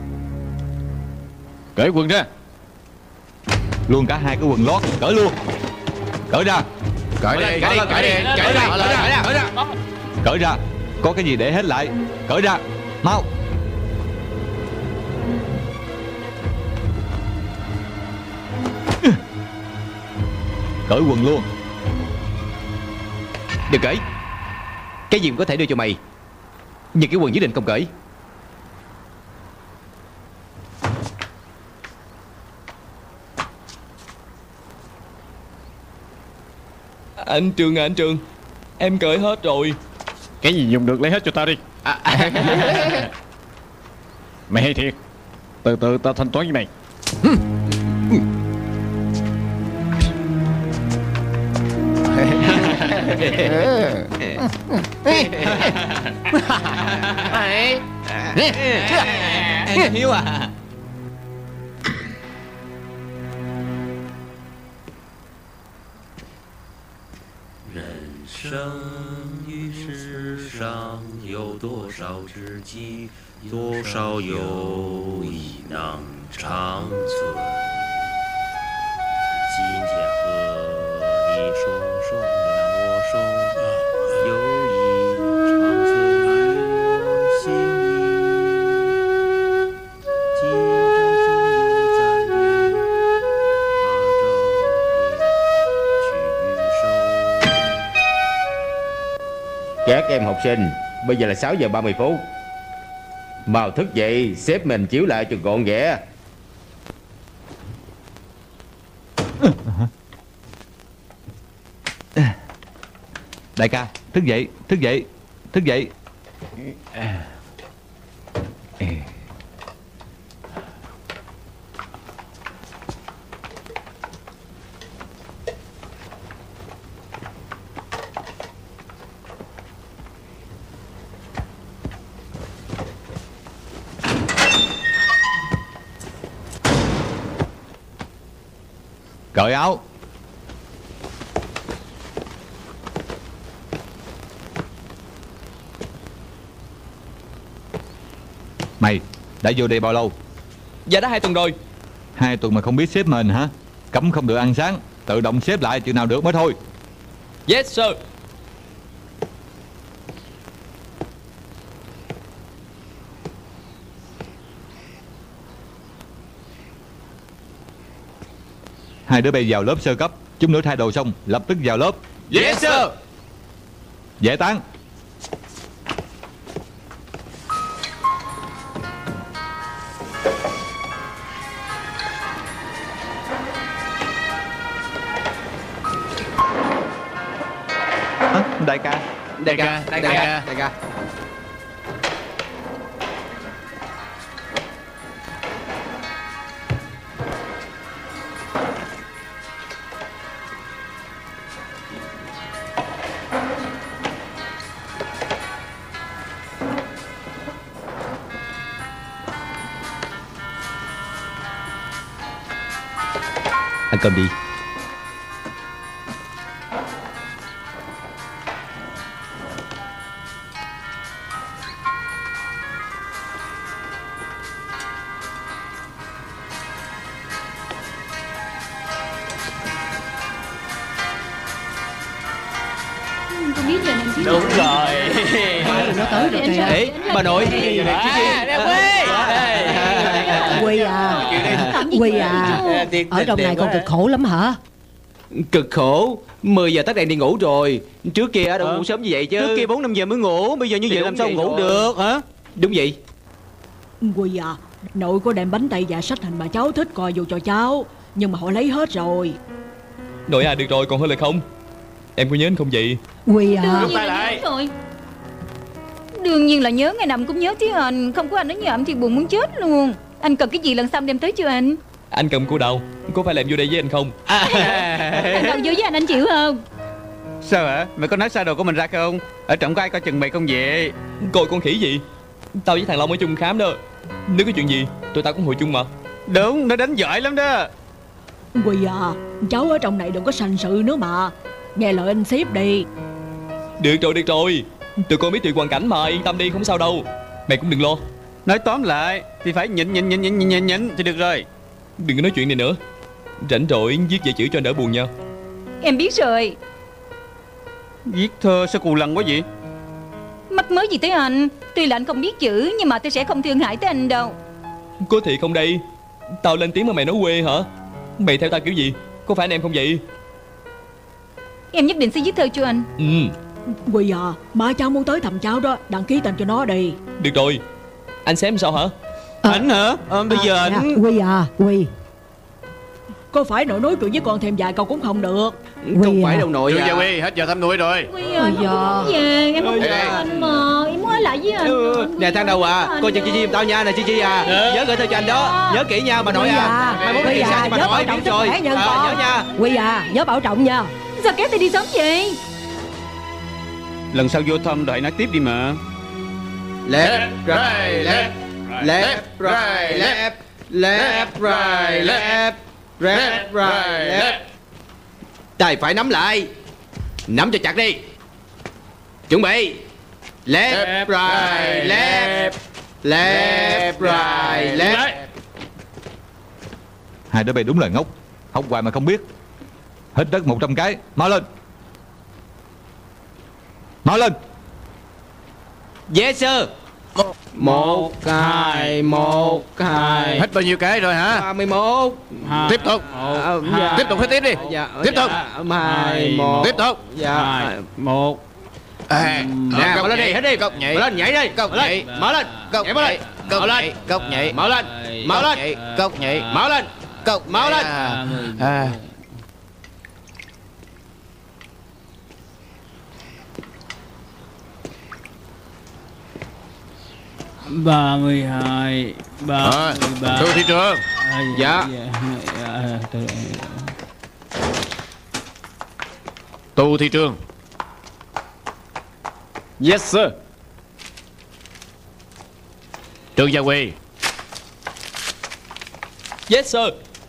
Cởi quần ra. Luôn cả hai cái quần lót, cởi luôn. Cởi ra. Cởi đi, cởi đi, cởi đi, cởi ra, cởi ra, cởi ra. Cởi ra. Có cái gì để hết lại. Cởi ra. Mau. Cởi quần luôn. Đừng cởi. Cái gì cũng có thể đưa cho mày, nhưng cái quần nhất định không cởi. Anh Trường à, anh Trường, em cởi hết rồi. Cái gì dùng được lấy hết cho tao đi. À, à. Mày hay thiệt. Từ từ tao thanh toán với mày. Em Hiếu à. Các em học sinh, bây giờ là sáu giờ ba mươi phút. Mau thức dậy, xếp mình chiếu lại cho gọn ghẽ. Đại ca, thức dậy, thức dậy, thức dậy. Cởi áo. Mày đã vô đây bao lâu? Dạ đã hai tuần rồi. Hai tuần mà không biết xếp mình hả? Cấm không được ăn sáng, tự động xếp lại chừng nào được mới thôi. Yes sir. Hai đứa bay vào lớp sơ cấp. Chúng nữa thay đồ xong lập tức vào lớp. Yes sir. Giải tán. À, đại ca. Đại ca, đại ca, đại ca. Ăn cơm đi. Không biết giờ làm gì. Đúng rồi. Nó tới rồi kìa. Ê, bà nội. Quy à, Quy à, ở trong này còn cực khổ lắm hả? Cực khổ. Mười giờ tắt đèn đi ngủ rồi. Trước kia đâu ngủ sớm như vậy chứ. Trước kia bốn năm giờ mới ngủ. Bây giờ như vậy làm sao ngủ được hả? Đúng vậy. Quy à, nội có đem bánh tay và sách hình mà cháu thích coi vô cho cháu, nhưng mà họ lấy hết rồi. Nội à, được rồi, còn hơn là không. Em có nhớ anh không vậy? Quy à. Đương nhiên là nhớ rồi. Đương nhiên là nhớ, ngày nào cũng nhớ chứ anh. Không có anh ở nhà em thì buồn muốn chết luôn. Anh cần cái gì lần sau đem tới chưa anh? Anh cầm cô đâu? Có phải làm vô đây với anh không? À, anh đâu vô với anh, anh chịu không? Sao hả? Mày có nói sai đồ của mình ra không? Ở trọng có ai coi chừng mày không vậy? Coi con khỉ gì? Tao với thằng Long ở chung khám đó. Nếu có chuyện gì tụi tao cũng hội chung mà. Đúng, nó đánh giỏi lắm đó. Quỳ à, cháu ở trong này đừng có sành sự nữa mà. Nghe lời anh sếp đi. Được rồi, được rồi. Tụi con biết tùy hoàn cảnh mà, yên tâm đi, không sao đâu. Mày cũng đừng lo. Nói tóm lại thì phải nhịn nhịn nhịn nhịn nhịn nhịn, nhịn thì được rồi. Đừng có nói chuyện này nữa. Rảnh rỗi viết vài chữ cho anh đỡ buồn nha. Em biết rồi. Viết thơ sao cù lần quá vậy? Mắc mớ gì tới anh? Tuy là anh không biết chữ, nhưng mà tôi sẽ không thương hại tới anh đâu. Có thiệt không đây? Tao lên tiếng mà mày nói quê hả? Mày theo tao kiểu gì? Có phải anh em không vậy? Em nhất định sẽ viết thơ cho anh. Ừ. Quỳ à, má cháu muốn tới thăm cháu đó, đăng ký tên cho nó đi. Được rồi. Anh xem sao hả? À, anh hả? À, bây à, giờ anh... Dạ, Quỳ à, Quỳ. Có phải nội nói chuyện với con thêm vài câu cũng không được. Không phải đâu nội. Trương Gia Huy, hết giờ thăm nuôi rồi. Quỳ ơi, em không muốn về, em không thích anh mà. Em muốn ở lại với anh. Ừ, nè thằng đầu à, coi chừng Chi Chi giùm tao nha, nè Chi Chi à. Nhớ gửi thơ cho anh đó, nhớ kỹ nha bà nội à. Mai mốt chuyện sao cho bà nội biết rồi. À, nhớ nha. Quỳ à, nhớ bảo trọng nha. Sao kéo tay đi sớm vậy? Lần sau vô thăm đợi nói tiếp đi mà. Left, right, left, left, right, left, left, right, left, left, right, left. Tay phải nắm lại, nắm cho chặt đi. Chuẩn bị. Left, right, left, left, right, left. Hai đứa bay đúng là ngốc, học hoài mà không biết. Hít đất một trăm cái, mau lên. Mau lên. Yes sir. Một, hai, một, hai. Hết bao nhiêu cái rồi hả? Ba mươi mốt. Tiếp tục. Dạ. Tiếp tục hết tiếp đi. Dạ. Tiếp tục. Hai, một. Tiếp tục. Dạ. Một. À, nè, mở lên đi, hết đi. Cốc nhảy. Mở lên, nhảy đi. Cốc nhảy. Mở lên. Cốc nhảy. Mở lên. Cốc nhảy. Cốc nhảy. Mở lên. Mở lên. Cốc nhảy. Mở lên. Cốc mở lên. À. ba mươi hai, ba mươi ba. Thu thị trường. Dạ. Tu thị trường. Yes sir. Trương Gia Huy. Yes sir.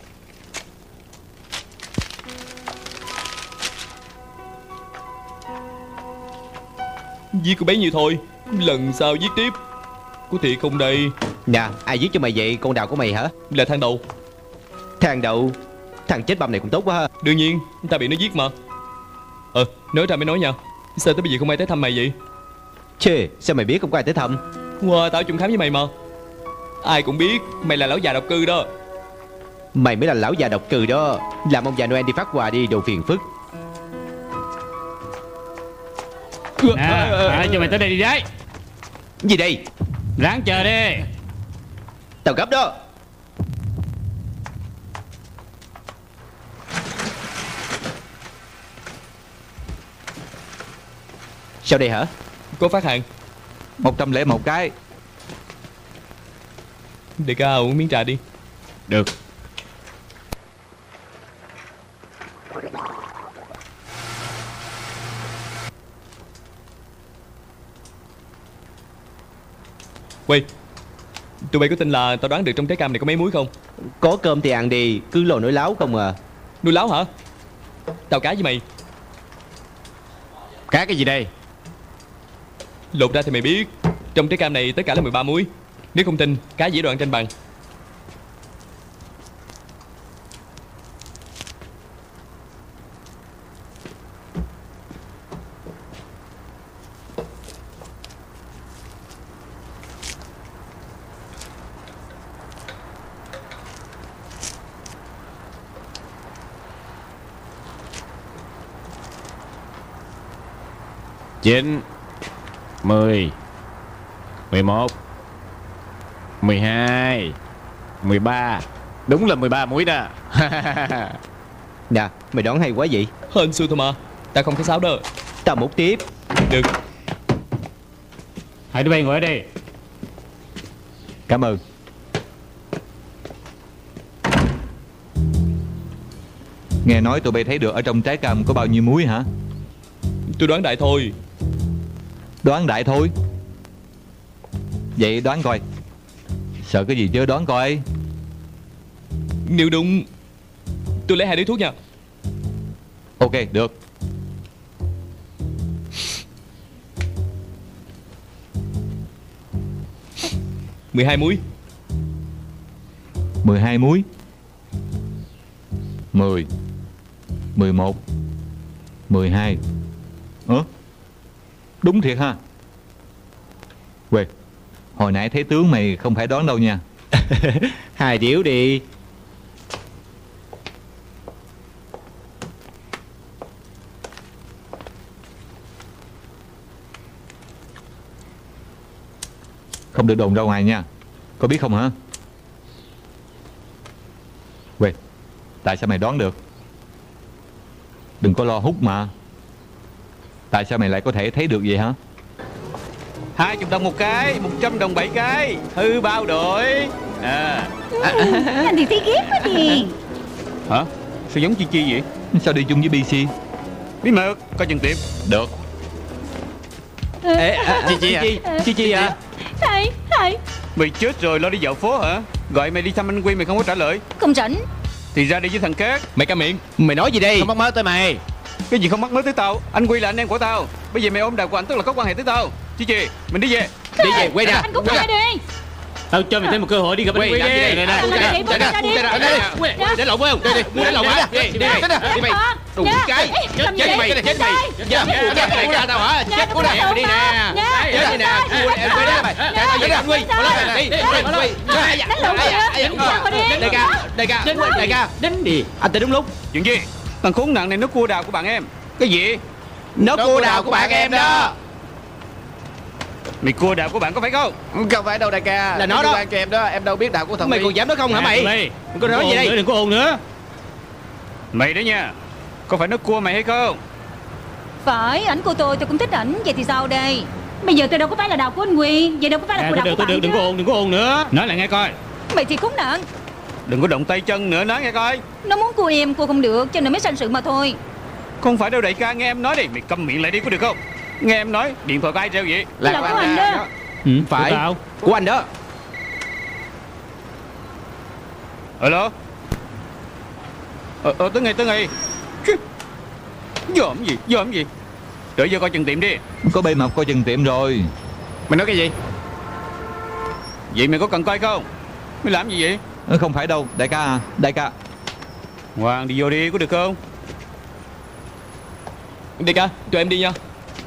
Viết có bấy nhiêu thôi, lần sau viết tiếp. Có thiệt không đây? Nè, ai viết cho mày vậy? Con đào của mày hả? Là thằng đầu. Thằng đậu. Thằng chết bầm này cũng tốt quá ha. Đương nhiên, ta bị nó giết mà. Ờ, nói ra mới nói nha. Sao tới bây giờ không ai tới thăm mày vậy? Chê, sao mày biết không có ai tới thăm? Wow, tao chung khám với mày mà. Ai cũng biết mày là lão già độc cư đó. Mày mới là lão già độc cừ đó. Làm ông già Noel đi phát quà đi, đồ phiền phức. À, à, cho mày tới đây đi đấy. Gì đây? Ráng chờ đi. Tao gấp đó. Sao đây hả? Có phát hàng. Một trăm lẻ một cái. Để ca uống miếng trà đi. Được. Quay. Tụi bay có tin là tao đoán được trong trái cam này có mấy muối không? Có cơm thì ăn đi, cứ lồ nổi láo không à. Nuôi láo hả? Tao cá với mày. Cá cái gì đây? Lột ra thì mày biết. Trong trái cam này tất cả là mười ba muối. Nếu không tin, cá dĩ đoạn trên bàn. Chín, mười, mười một, mười hai, mười ba. Đúng là mười ba muối đó. Nè, mày đoán hay quá vậy. Hên xui thôi mà. Tao không có sáo đâu. Tao múc tiếp. Được. Hãy đứa bay ngồi ở đây. Cảm ơn. Nghe nói tụi bay thấy được ở trong trái cam có bao nhiêu muối hả? Tôi đoán đại thôi. Đoán đại thôi? Vậy đoán coi. Sợ cái gì chứ, đoán coi. Nếu đúng, tôi lấy hai điếu thuốc nha. Ok, được. Mười hai muối. Mười hai muối. Mười. Mười một. Mười hai. Ơ, đúng thiệt ha. Quê, hồi nãy thấy tướng mày không phải đoán đâu nha. Hai điếu đi. Không được đồn ra ngoài nha. Có biết không hả? Quê, tại sao mày đoán được? Đừng có lo hút mà. Tại sao mày lại có thể thấy được vậy hả? Hai chục đồng một cái, một trăm đồng bảy cái. Hư bao đổi. À. Anh thì thấy ghét quá đi. Hả? Sao giống Chi Chi vậy? Sao đi chung với bê xê? Bí mật, coi chừng tiệm. Được. Ê, à, Chi Chi à? Chi Chi à? Thầy, thầy. Mày chết rồi lo đi dạo phố hả? Gọi mày đi thăm anh Quy mày không có trả lời. Không rảnh. Thì ra đi với thằng Cát. Mày câm miệng. Mày nói gì đây? Không mắc mớ tới mày. Cái gì không mắc mớ tới tao? Anh Quy là anh em của tao. Bây giờ mày ôm đào của anh tức là có quan hệ tới tao. Chi Chi, mình đi về. Đi về, quay ra. Anh cũng quay đi. Tao cho mày thêm một cơ hội đi gặp anh Quy đi. Đây nè, đánh lộn với không? Đây đi, đánh lộn hả? Đi đi đi mày. Đủ cái. Chết chết mày, chết mày. Chết mày ra tao hả? Chết của này đi nè. Chết đi nè. Quay đó mày. Chạy tao về anh Quy. Đi, đi, Đánh lộn kìa. Đại ca, đại ca, đại ca. Đánh đi. Anh tới đúng lúc. Chuyện gì? Thằng khốn nạn này nó cua đào của bạn em. Cái gì? Nó cua đào của bạn em đó. Mày cua đào của bạn có phải không? Không phải đâu đại ca. Là nó đó. Cho em đó, em đâu biết đào của thằng Mày Quy. còn dám nói không hả mày? Đừng có nói gì đây. Đừng có ồn nữa. Mày đấy nha. Có phải nó cua mày hay không? Phải, ảnh của tôi tôi cũng thích ảnh. Vậy thì sao đây? Bây giờ tôi đâu có phải là đào của anh Quy. Vậy đâu có phải là của đào của bạn chứ. Đừng có ồn, đừng có ồn nữa. Nói lại nghe coi. Mày thì khốn nạn. Đừng có động tay chân nữa, nói nghe coi. Nó muốn cua em, cua không được, cho nên mới sanh sự mà thôi. Không phải đâu đại ca, nghe em nói đi. Mày câm miệng lại đi có được không? Nghe em nói, điện thoại của ai treo vậy? Là của anh đó. Ừ, phải của tao. Của anh đó. Alo. Ờ, ờ tới ngay tới ngay. Dòm gì, dòm gì. Đợi vô coi chừng tiệm đi. Có bề mặt coi chừng tiệm rồi. Mày nói cái gì? Vậy mày có cần coi không? Mày làm gì vậy? Không phải đâu, đại ca à, đại ca. Hoàng đi vô đi, có được không? Đại ca, tụi em đi nha.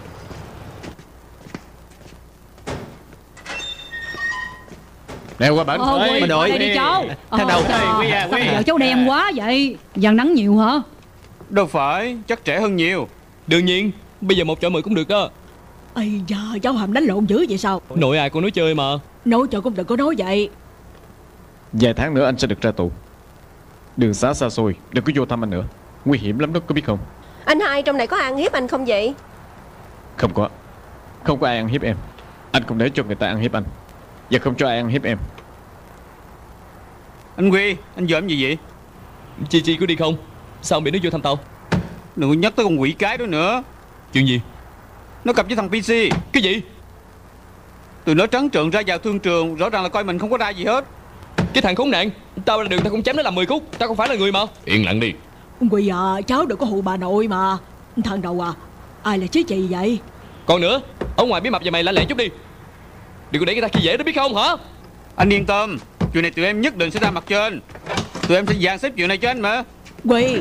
Nè qua bển. Ờ, Mà đội đi cháu. Thằng đầu. Sao giờ cháu đen quá vậy? Giăng nắng nhiều hả? Đâu phải, chắc trẻ hơn nhiều. Đương nhiên, bây giờ một chọi mười cũng được đó. Ây da, cháu Hàm đánh lộn dữ vậy sao? Nội ai cũng nói chơi mà. Nói cho cũng đừng có nói vậy. Vài tháng nữa anh sẽ được ra tù. Đường xá xa xôi, đừng có vô thăm anh nữa. Nguy hiểm lắm đó, có biết không? Anh hai trong này có ăn hiếp anh không vậy? Không có. Không có ai ăn hiếp em. Anh không để cho người ta ăn hiếp anh. Và không cho ai ăn hiếp em. Anh Quy, anh dòm gì vậy? Chi Chi có đi không? Sao bị nó vô thăm tao? Đừng có nhắc tới con quỷ cái đó nữa. Chuyện gì? Nó cặp với thằng pê xê. Cái gì? Tụi nó trắng trợn ra vào thương trường, rõ ràng là coi mình không có ra gì hết. Cái thằng khốn nạn, tao ra đường tao cũng chém nó làm mười khúc. Tao không phải là người mà. Yên lặng đi. Quỳ à, cháu đừng có hù bà nội mà. Thằng đầu à, ai là chứ chị vậy? Còn nữa, ở ngoài bí mật về mày lẹ lẹ chút đi. Đừng có để người ta khi dễ đó biết không hả? Anh yên tâm, chuyện này tụi em nhất định sẽ ra mặt trên. Tụi em sẽ dàn xếp chuyện này cho anh mà. Quỳ.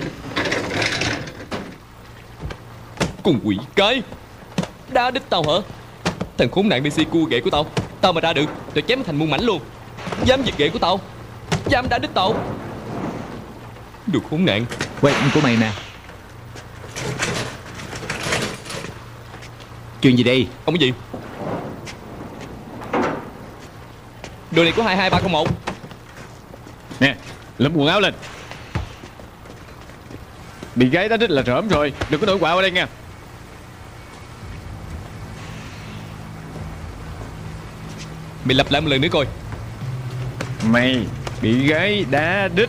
Cùng quỷ cái. Đá đít tao hả? Thằng khốn nạn bê xê cua ghệ của tao. Tao mà ra được, tao chém thành muôn mảnh luôn. Dám giật ghệ của tao, dám đá đít tao. Đồ khốn nạn. Quay của mày nè. Chuyện gì đây? Ông cái gì? Đồ này của hai hai ba không một. Nè, lụm quần áo lên. Bị gái đá đít là rỡm rồi. Đừng có nổi quạo ở đây nha. Mày lặp lại một lần nữa coi. Mày bị gái đá đít.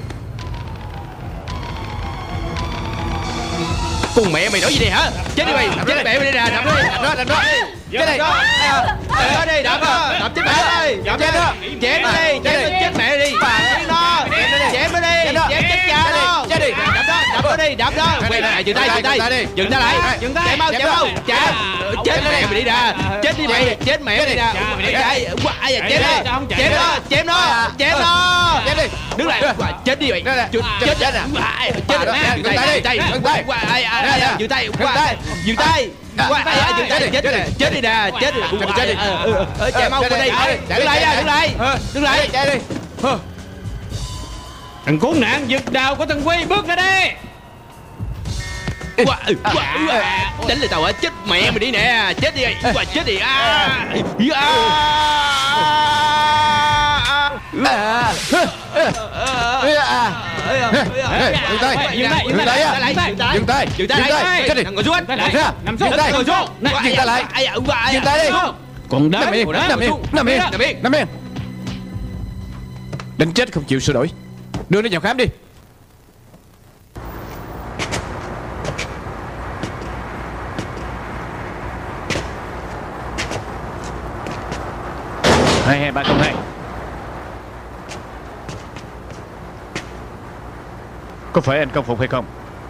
Cùng mẹ mày nói gì đây hả? Chết đi mày, chết mẹ mày đi nè, đập nó đi, đập nó, đập nó. Chết đi. Đập nó đi, đập nó, đập chết mẹ đi. Đập chết nó. Chém nó đi, chém nó chết mẹ đi. Chém nó, chém nó đi. Dừng tay, dừng tay, dừng tay lại, dừng tay, chạy mau, chạy mau, chạy, chết mẹ mày đi ra, chết đi mày, chết mẹ mày đi ra, chạy, ai à, chém nó, chém nó, chém nó, chém nó, chém đi, đứng lại, chết đi mày, chết, chết nè, chết nè, dừng tay đi, dừng tay, ai à, dừng tay, dừng tay. Qua, à, dừng tay, chết đi, chết đi nè, chết đi, chết đi, chạy mau qua đây, đứng lại nha, đứng lại, đứng lại, chạy đi. Thằng khốn nạn giật đào của thằng Quy bước ra đây. Qua, qua, đánh lại tao hả? Chết mẹ mày đi nè, chết đi, qua chết đi, à, Dừng tay, dừng tay, dừng tay, dừng tay, dừng tay, chết đi, ngồi xuống, nằm xuống, ngồi xuống, dừng tay lại, dừng tay đi. Còn đá, nằm yên, nằm yên, nằm yên, nằm yên, nằm yên. Đánh chết không chịu sửa đổi, đưa nó vào khám đi. Hai hai ba không hai. Có phải anh công phục hay không?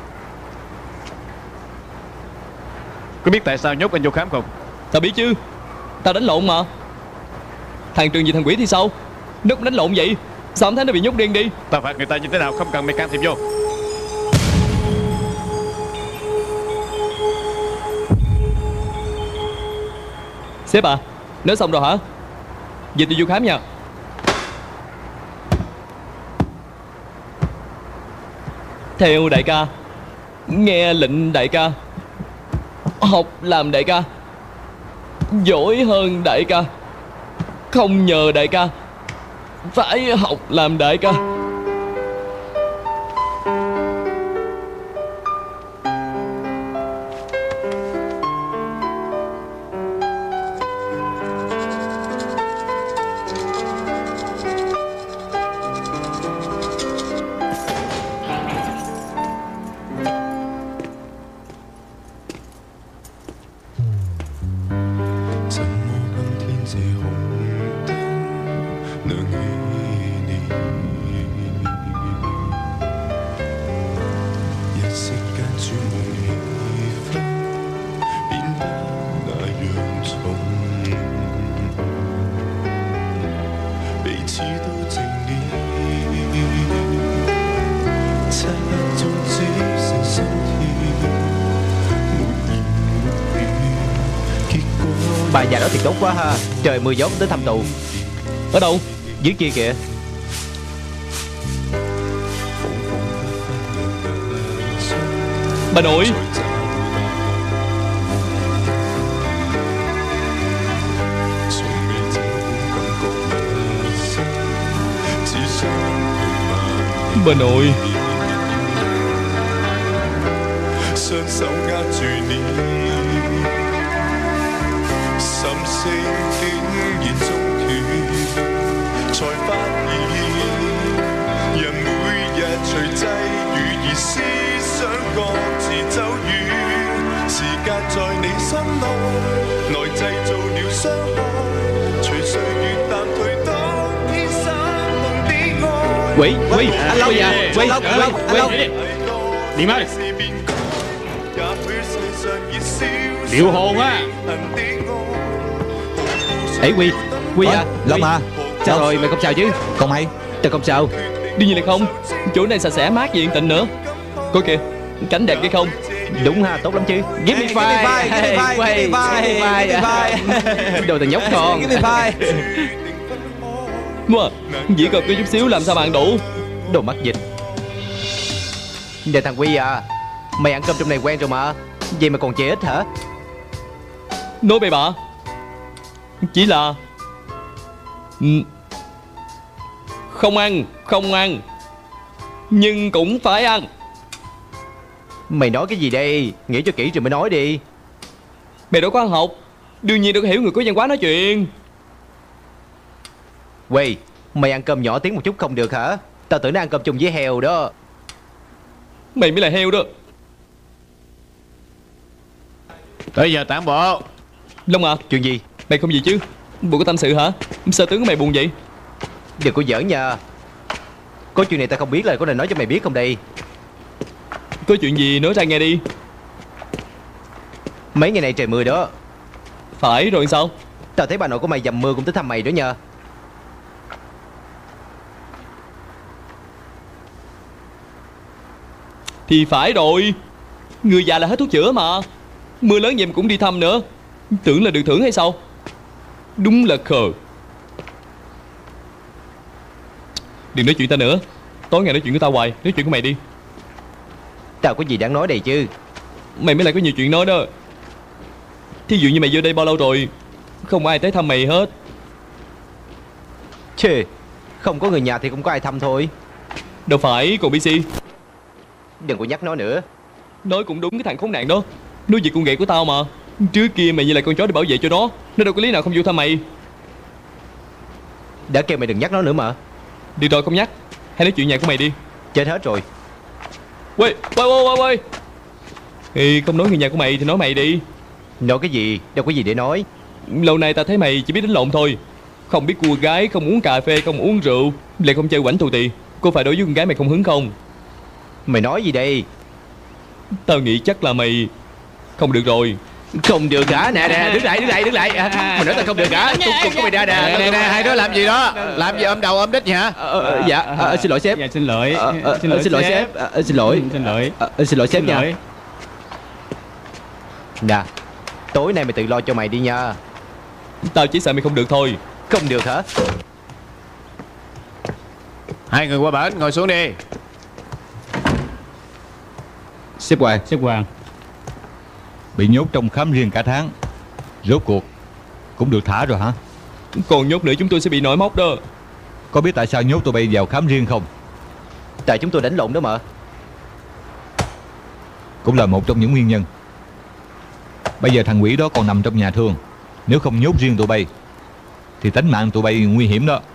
Có biết tại sao nhốt anh vô khám không? Tao biết chứ. Tao đánh lộn mà. Thằng Trường gì thằng quỷ thì sao? Nó cũng đánh lộn vậy. Sao không thấy nó bị nhốt điên đi? Tao phạt người ta như thế nào không cần mày can thiệp vô. Sếp à, nói xong rồi hả? Về tôi vô khám nha. Theo đại ca, nghe lệnh đại ca, học làm đại ca, giỏi hơn đại ca, không nhờ đại ca, phải học làm đại ca. Bà già đó thì tốt quá ha. Trời mưa gió tới thăm tù. Ở đâu? Dưới kia kìa. Bà nội. Bà nội. 雙手握住你，心聲竟然中斷，才發現人每日隨際遇而思想各自走遠，時間在你心內來製造了傷害，隨歲月淡退當天生夢的愛。 Quỷ, Quỷ, anh Long à, Quỷ, anh Long, anh Long. Điềm ơi, Điệu hồn á. Ê Quy, Quy à, Long à. Sao rồi, mày không sao chứ? Không hay. Tao không sao. Đương nhiên là không. Chỗ này sạch sẽ mát gì yên tĩnh nữa. Coi kìa, cảnh đẹp cái không? Đúng ha, tốt lắm chứ. Give me five, give me five, give me five. Đồ thằng nhóc con. Give me five. Wow, chỉ cần có chút xíu làm sao bạn đủ. Đồ mắc dịch. Nè thằng Quy à, mày ăn cơm trong này quen rồi mà, vậy mà còn chê ít hả? Nói bậy bạ. Chỉ là ừ, không ăn, không ăn, nhưng cũng phải ăn. Mày nói cái gì đây? Nghĩ cho kỹ rồi mới nói đi. Mày đâu có ăn học, đương nhiên đâu có hiểu người có văn hóa nói chuyện. Quy, mày ăn cơm nhỏ tiếng một chút không được hả? Tao tưởng nó ăn cơm chung với heo đó. Mày mới là heo đó. Tới giờ tản bộ. Long à. Chuyện gì? Mày không gì chứ? Bộ có tâm sự hả? Sao tướng của mày buồn vậy? Đừng có giỡn nha. Có chuyện này tao không biết là có nên nói cho mày biết không đây? Có chuyện gì nói ra nghe đi. Mấy ngày này trời mưa đó. Phải rồi sao? Tao thấy bà nội của mày dầm mưa cũng tới thăm mày đó nha. Thì phải rồi. Người già là hết thuốc chữa mà. Mưa lớn vậy mà cũng đi thăm nữa. Tưởng là được thưởng hay sao? Đúng là khờ. Đừng nói chuyện ta nữa. Tối ngày nói chuyện với tao hoài. Nói chuyện của mày đi. Tao có gì đáng nói đây chứ. Mày mới lại có nhiều chuyện nói đó. Thí dụ như mày vô đây bao lâu rồi? Không ai tới thăm mày hết. Chê, không có người nhà thì cũng có ai thăm thôi. Đâu phải, còn bê xê. Đừng có nhắc nó nữa. Nói cũng đúng, cái thằng khốn nạn đó. Nói gì con ghẻ của tao mà. Trước kia mày như là con chó để bảo vệ cho nó. Nó đâu có lý nào không vô thăm mày. Đã kêu mày đừng nhắc nó nữa mà. Được rồi, không nhắc. Hãy nói chuyện nhà của mày đi. Chết hết rồi. Quay, quay, quay, quay, quay. Thì không nói người nhà của mày thì nói mày đi. Nói cái gì, đâu có gì để nói. Lâu nay ta thấy mày chỉ biết đánh lộn thôi. Không biết cua gái, không uống cà phê, không uống rượu, lại không chơi quảnh thù tì. Có phải đối với con gái mày không hứng không? Mày nói gì đây? Tao nghĩ chắc là mày không được rồi. Không được hả? Nè nè, đứng lại, đứng lại, đứng lại. Mày nói tao không được hả? Tôi cùng có mày ra nè. Nè nè, hai đứa làm gì đó? Làm gì ôm đầu ôm đít vậy hả? Ờ, dạ, ờ, xin lỗi sếp. Dạ xin lỗi. Ờ, ờ, Xin lỗi xin lỗi sếp. sếp. Ờ, xin lỗi. Xin lỗi. Ờ, xin lỗi sếp Xin nha. lỗi. Nè, tối nay mày tự lo cho mày đi nha. Tao chỉ sợ mày không được thôi. Không được hả? Hai người qua bển ngồi xuống đi. Sếp Hoàng. Sếp Hoàng. Bị nhốt trong khám riêng cả tháng. Rốt cuộc cũng được thả rồi hả? Còn nhốt nữa chúng tôi sẽ bị nổi móc đó. Có biết tại sao nhốt tụi bay vào khám riêng không? Tại chúng tôi đánh lộn đó mà. Cũng là một trong những nguyên nhân. Bây giờ thằng quỷ đó còn nằm trong nhà thương. Nếu không nhốt riêng tụi bay thì tính mạng tụi bay nguy hiểm đó.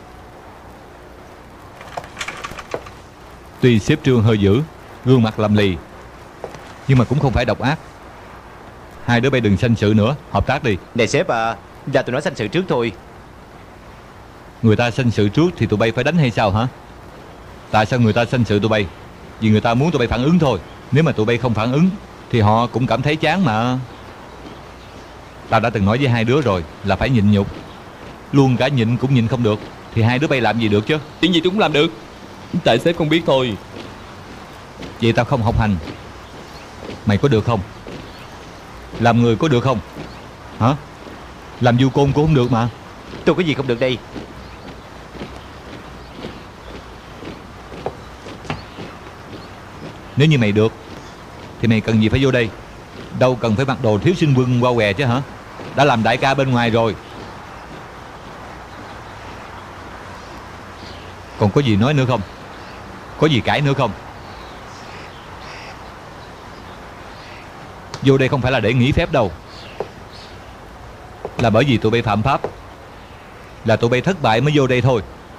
Tuy sếp Trương hơi dữ, gương mặt lầm lì, nhưng mà cũng không phải độc ác. Hai đứa bay đừng sanh sự nữa, hợp tác đi. Này sếp à, là tụi nó sanh sự trước thôi. Người ta sanh sự trước thì tụi bay phải đánh hay sao hả? Tại sao người ta sanh sự tụi bay? Vì người ta muốn tụi bay phản ứng thôi. Nếu mà tụi bay không phản ứng thì họ cũng cảm thấy chán mà. Tao đã từng nói với hai đứa rồi là phải nhịn nhục. Luôn cả nhịn cũng nhịn không được thì hai đứa bay làm gì được chứ? Chuyện gì tôi cũng làm được. Tại sếp không biết thôi. Vậy tao không học hành. Mày có được không? Làm người có được không? Hả? Làm du côn cũng không được mà. Tôi có gì không được đây? Nếu như mày được thì mày cần gì phải vô đây? Đâu cần phải mặc đồ thiếu sinh quân qua què chứ hả? Đã làm đại ca bên ngoài rồi. Còn có gì nói nữa không? Có gì cãi nữa không? Vô đây không phải là để nghỉ phép đâu. Là bởi vì tụi bay phạm pháp. Là tụi bay thất bại mới vô đây thôi.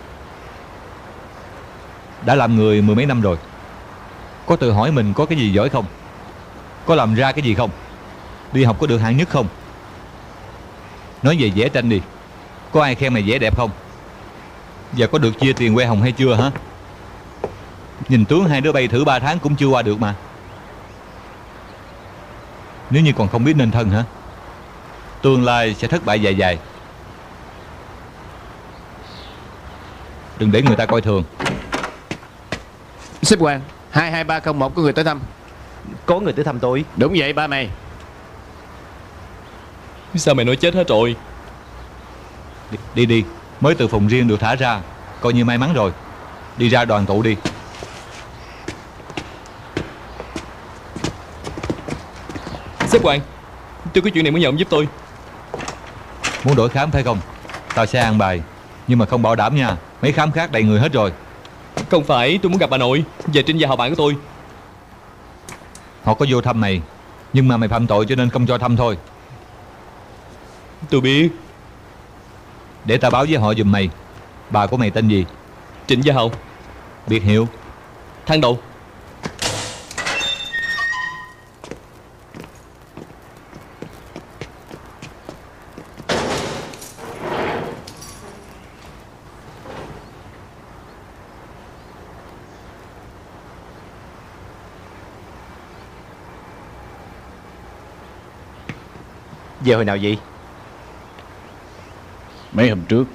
Đã làm người mười mấy năm rồi. Có tự hỏi mình có cái gì giỏi không? Có làm ra cái gì không? Đi học có được hạng nhất không? Nói về vẽ tranh đi. Có ai khen mày vẽ đẹp không? Và có được chia tiền que hồng hay chưa hả? Nhìn tướng hai đứa bay thử ba tháng cũng chưa qua được mà. Nếu như còn không biết nên thân hả? Tương lai sẽ thất bại dài dài. Đừng để người ta coi thường. Sếp Hoàng, hai hai ba không một có người tới thăm. Có người tới thăm tôi. Đúng vậy ba mày. Sao mày nói chết hết rồi? Đi đi, đi. Mới từ phòng riêng được thả ra, coi như may mắn rồi. Đi ra đoàn tụ đi. Sếp Hoàng, tôi có chuyện này muốn nhờ ông giúp tôi. Muốn đổi khám phải không? Tao sẽ an bài, nhưng mà không bảo đảm nha. Mấy khám khác đầy người hết rồi. Không phải, tôi muốn gặp bà nội và Trinh Gia họ bạn của tôi. Họ có vô thăm mày, nhưng mà mày phạm tội cho nên không cho thăm thôi. Tôi biết. Để tao báo với họ giùm mày. Bà của mày tên gì? Trịnh Gia Hậu. Biệt hiệu? Thang Đầu. Về hồi nào vậy? Mấy hôm trước.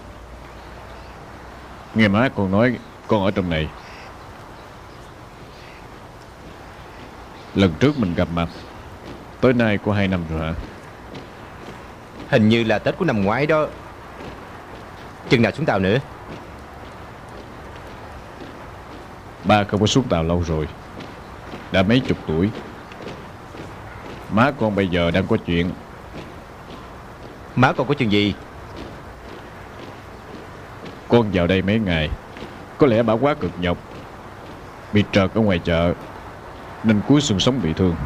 Nghe má con nói con ở trong này. Lần trước mình gặp mặt tới nay có hai năm rồi hả? Hình như là Tết của năm ngoái đó. Chừng nào xuống tàu nữa? Ba không có xuống tàu lâu rồi. Đã mấy chục tuổi. Má con bây giờ đang có chuyện. Má con có chuyện gì? Con vào đây mấy ngày. Có lẽ bà quá cực nhọc, bị trợt ở ngoài chợ, nên cuối xương sống bị thương.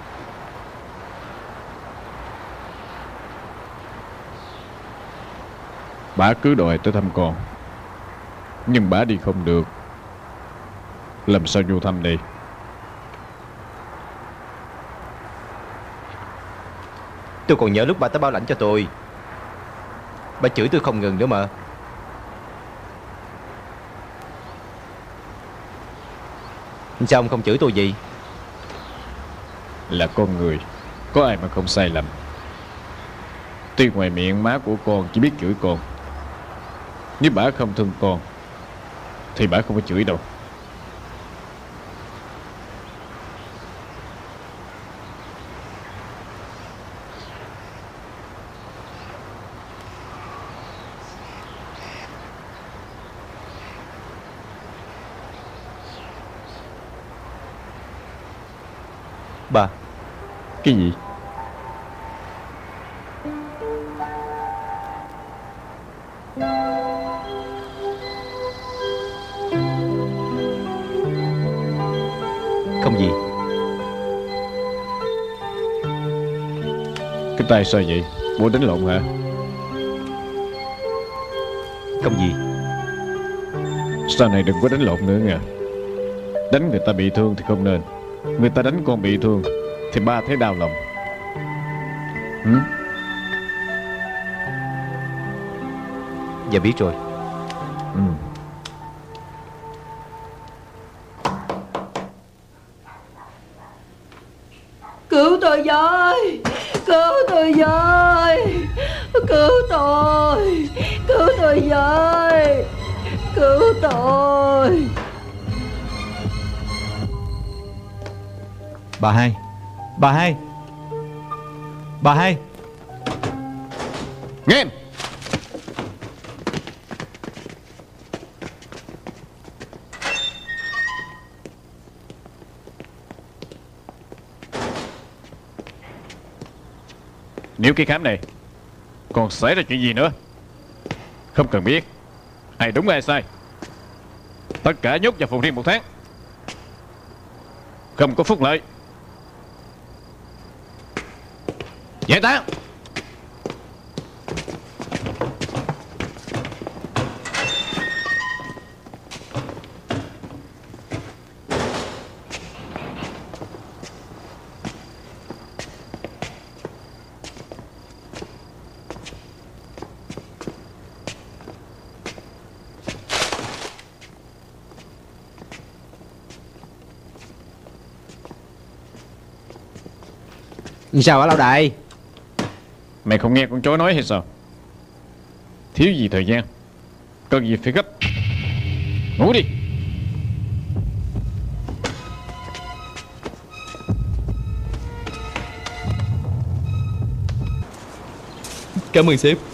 Bà cứ đòi tới thăm con, nhưng bà đi không được. Làm sao vô thăm đây? Tôi còn nhớ lúc bà tới bảo lãnh cho tôi, bà chửi tôi không ngừng nữa mà. Sao ông không chửi tôi gì? Là con người, có ai mà không sai lầm. Tuy ngoài miệng má của con chỉ biết chửi con, nếu bà không thương con thì bà không có chửi đâu. Bà. Cái gì? Không gì. Cái tay sao vậy? Bố đánh lộn hả? Không gì. Sau này đừng có đánh lộn nữa nha. Đánh người ta bị thương thì không nên. Người ta đánh con bị thương thì ba thấy đau lòng. Ừ? Dạ biết rồi. Ừ. Cứu tôi với! Cứu tôi với! Cứu tôi! Cứu tôi với! Cứu tôi! Bà hai, bà hai, bà hai. Nghe em. Nếu cái khám này còn xảy ra chuyện gì nữa, không cần biết ai đúng ai sai, tất cả nhốt vào phòng riêng một tháng, không có phúc lợi. Giải tán. Sao hả lão đại? Mày không nghe con chó nói hay sao? Thiếu gì thời gian, cần gì phải gấp. Ngủ đi. Cảm ơn sếp.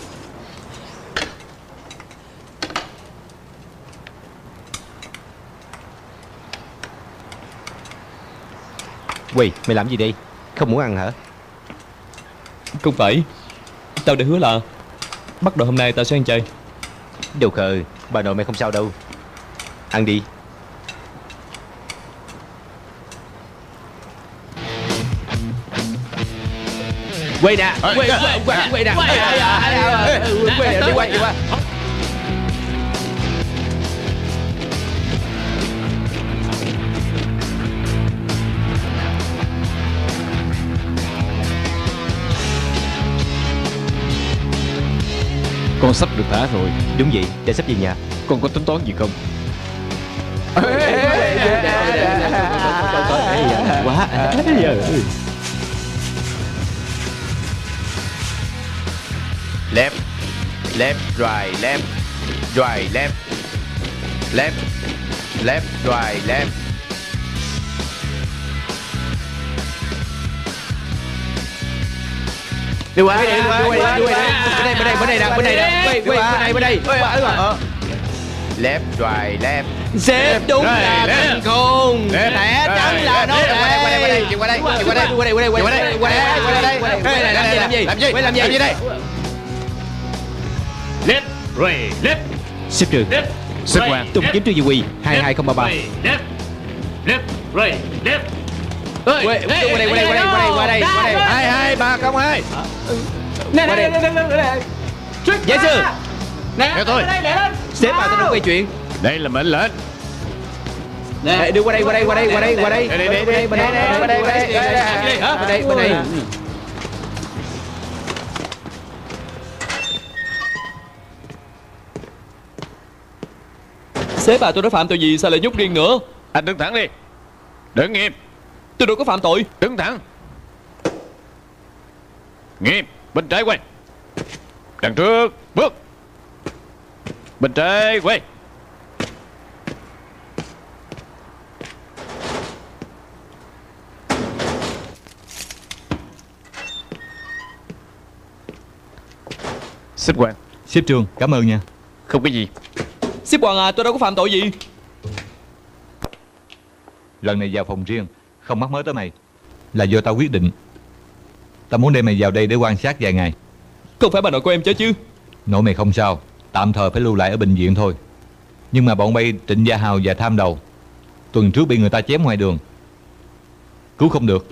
Quỳ, mày làm gì đi? Không muốn ăn hả? Không phải. Tao đã hứa là bắt đầu hôm nay tao sẽ ăn chay. Đồ khờ, bà nội mày không sao đâu. Ăn đi. Quỳ nè, quỳ, quỳ, quỳ, quỳ nè. Quỳ nè, đi qua, đi qua. Con sắp được thả rồi. Đúng vậy, để sắp về nhà. Con có tính toán gì không? Quá. Left. Left, right, left. Right, left. Left. Left, right, left. Đi qua, đi qua, đi qua, đi qua. Bên đây, bên đây, bên đây nè, bên đây nè. Quay, quay, bên đây, bên đây. Left, right, left. Sếp đúng là thành khôn. Thẻ trắng là nốt đây. Qua đây, qua đây, qua đây, qua đây, qua đây, qua đây, qua đây, qua đây, qua đây. Làm gì, làm gì? Làm gì? Quay làm gì? Làm gì đây? Left, right, left. Sếp trưởng. Sếp quan. Tung kiếm trừ quỳ hai hai không ba ba. Left, left, right, left. Quay, qua đây, qua đây, qua đây, qua đây, qua đây, qua đây. Hai hai ba không hai. Nè, nè, nè, nè, nè. Giáo sư. Nè, theo tôi. Sếp bảo tôi đừng quay chuyện. Đây là mệnh lệnh. Nè, đưa qua đây, qua đây, qua đây, qua đây, qua đây. Đây, đây, đây, đây, bên đây, bên đây, bên đây, bên đây, bên đây. Sếp à, tôi đã phạm tội gì sao lại nhốt riêng nữa? Anh đứng thẳng đi. Đứng nghiêm. Tôi đâu có phạm tội. Đứng thẳng. Nghiêm. Bên trái quay. Đằng trước bước. Bên trái quay. Sếp quan. Sếp Trường, cảm ơn nha. Không có gì. Sếp Hoàng à, tôi đâu có phạm tội gì. Lần này vào phòng riêng, không mắc mớ tới mày, là do tao quyết định. Tao muốn đem mày vào đây để quan sát vài ngày. Không phải bà nội của em chết chứ? Nội mày không sao, tạm thời phải lưu lại ở bệnh viện thôi. Nhưng mà bọn bay Trịnh Gia Hào và Tham Đầu tuần trước bị người ta chém ngoài đường, cứu không được.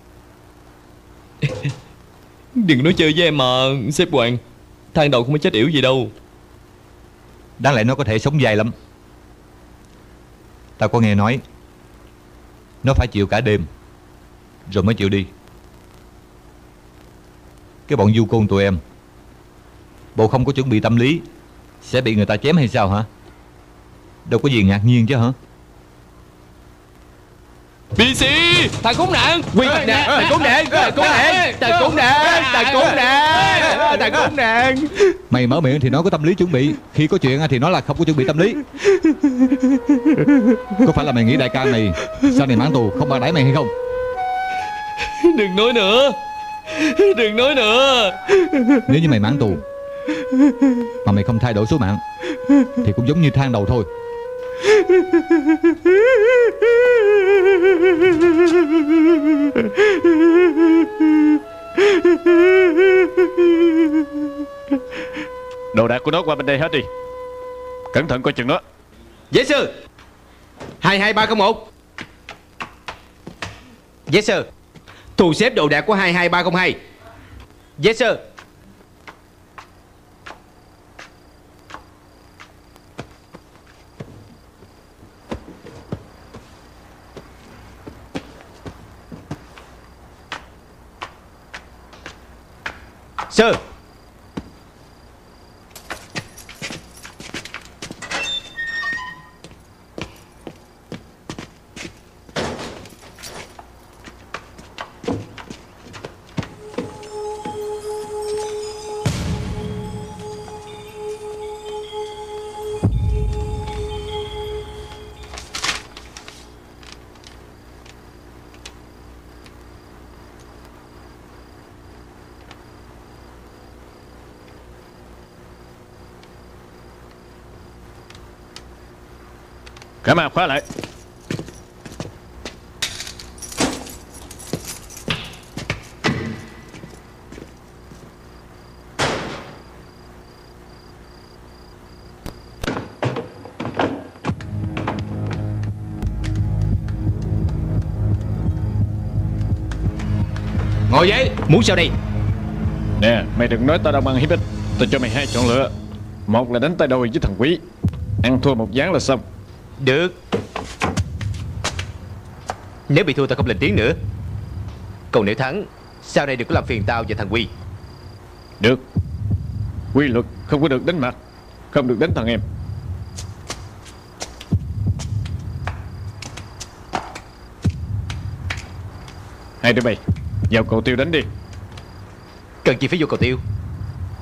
Đừng nói chơi với em mà, sếp Hoàng. Than Đầu không có chết yểu gì đâu. Đáng lẽ nó có thể sống dài lắm. Tao có nghe nói nó phải chịu cả đêm rồi mới chịu đi. Cái bọn du côn tụi em, bộ không có chuẩn bị tâm lý sẽ bị người ta chém hay sao hả? Đâu có gì ngạc nhiên chứ hả? bê xê, thằng khốn nạn. Quy nè, thằng khốn nạn, thằng khốn nạn, thằng khốn nạn, thằng khốn nạn, thằng khốn nạn. Mày mở miệng thì nói có tâm lý chuẩn bị, khi có chuyện thì nói là không có chuẩn bị tâm lý. Có phải là mày nghĩ đại ca mày sau này mãn tù không bao đẩy mày hay không? Đừng nói nữa, đừng nói nữa. Nếu như mày mãn tù mà mày không thay đổi số mạng thì cũng giống như Than Đầu thôi. Đồ đạc của nó qua bên đây hết đi. Cẩn thận coi chừng nó. Yes sir. Hai hai ba không một. Yes sir. Thu xếp đồ đạc của hai hai ba không hai. Yes sir. Sir. Cảm ơn, khóa lại. Ngồi dậy, muốn sao đây? Nè, mày đừng nói tao đâu ăn hiếp ích. Tao cho mày hai chọn lựa. Một là đánh tay đôi với thằng Quý, ăn thua một ván là xong. Được. Nếu bị thua tao không lên tiếng nữa. Còn nếu thắng, sau này đừng có làm phiền tao và thằng Quy. Được. Quy luật không có được đánh mặt, không được đánh thằng em. Hai đứa bay vào cầu tiêu đánh đi. Cần chi phải vô cầu tiêu?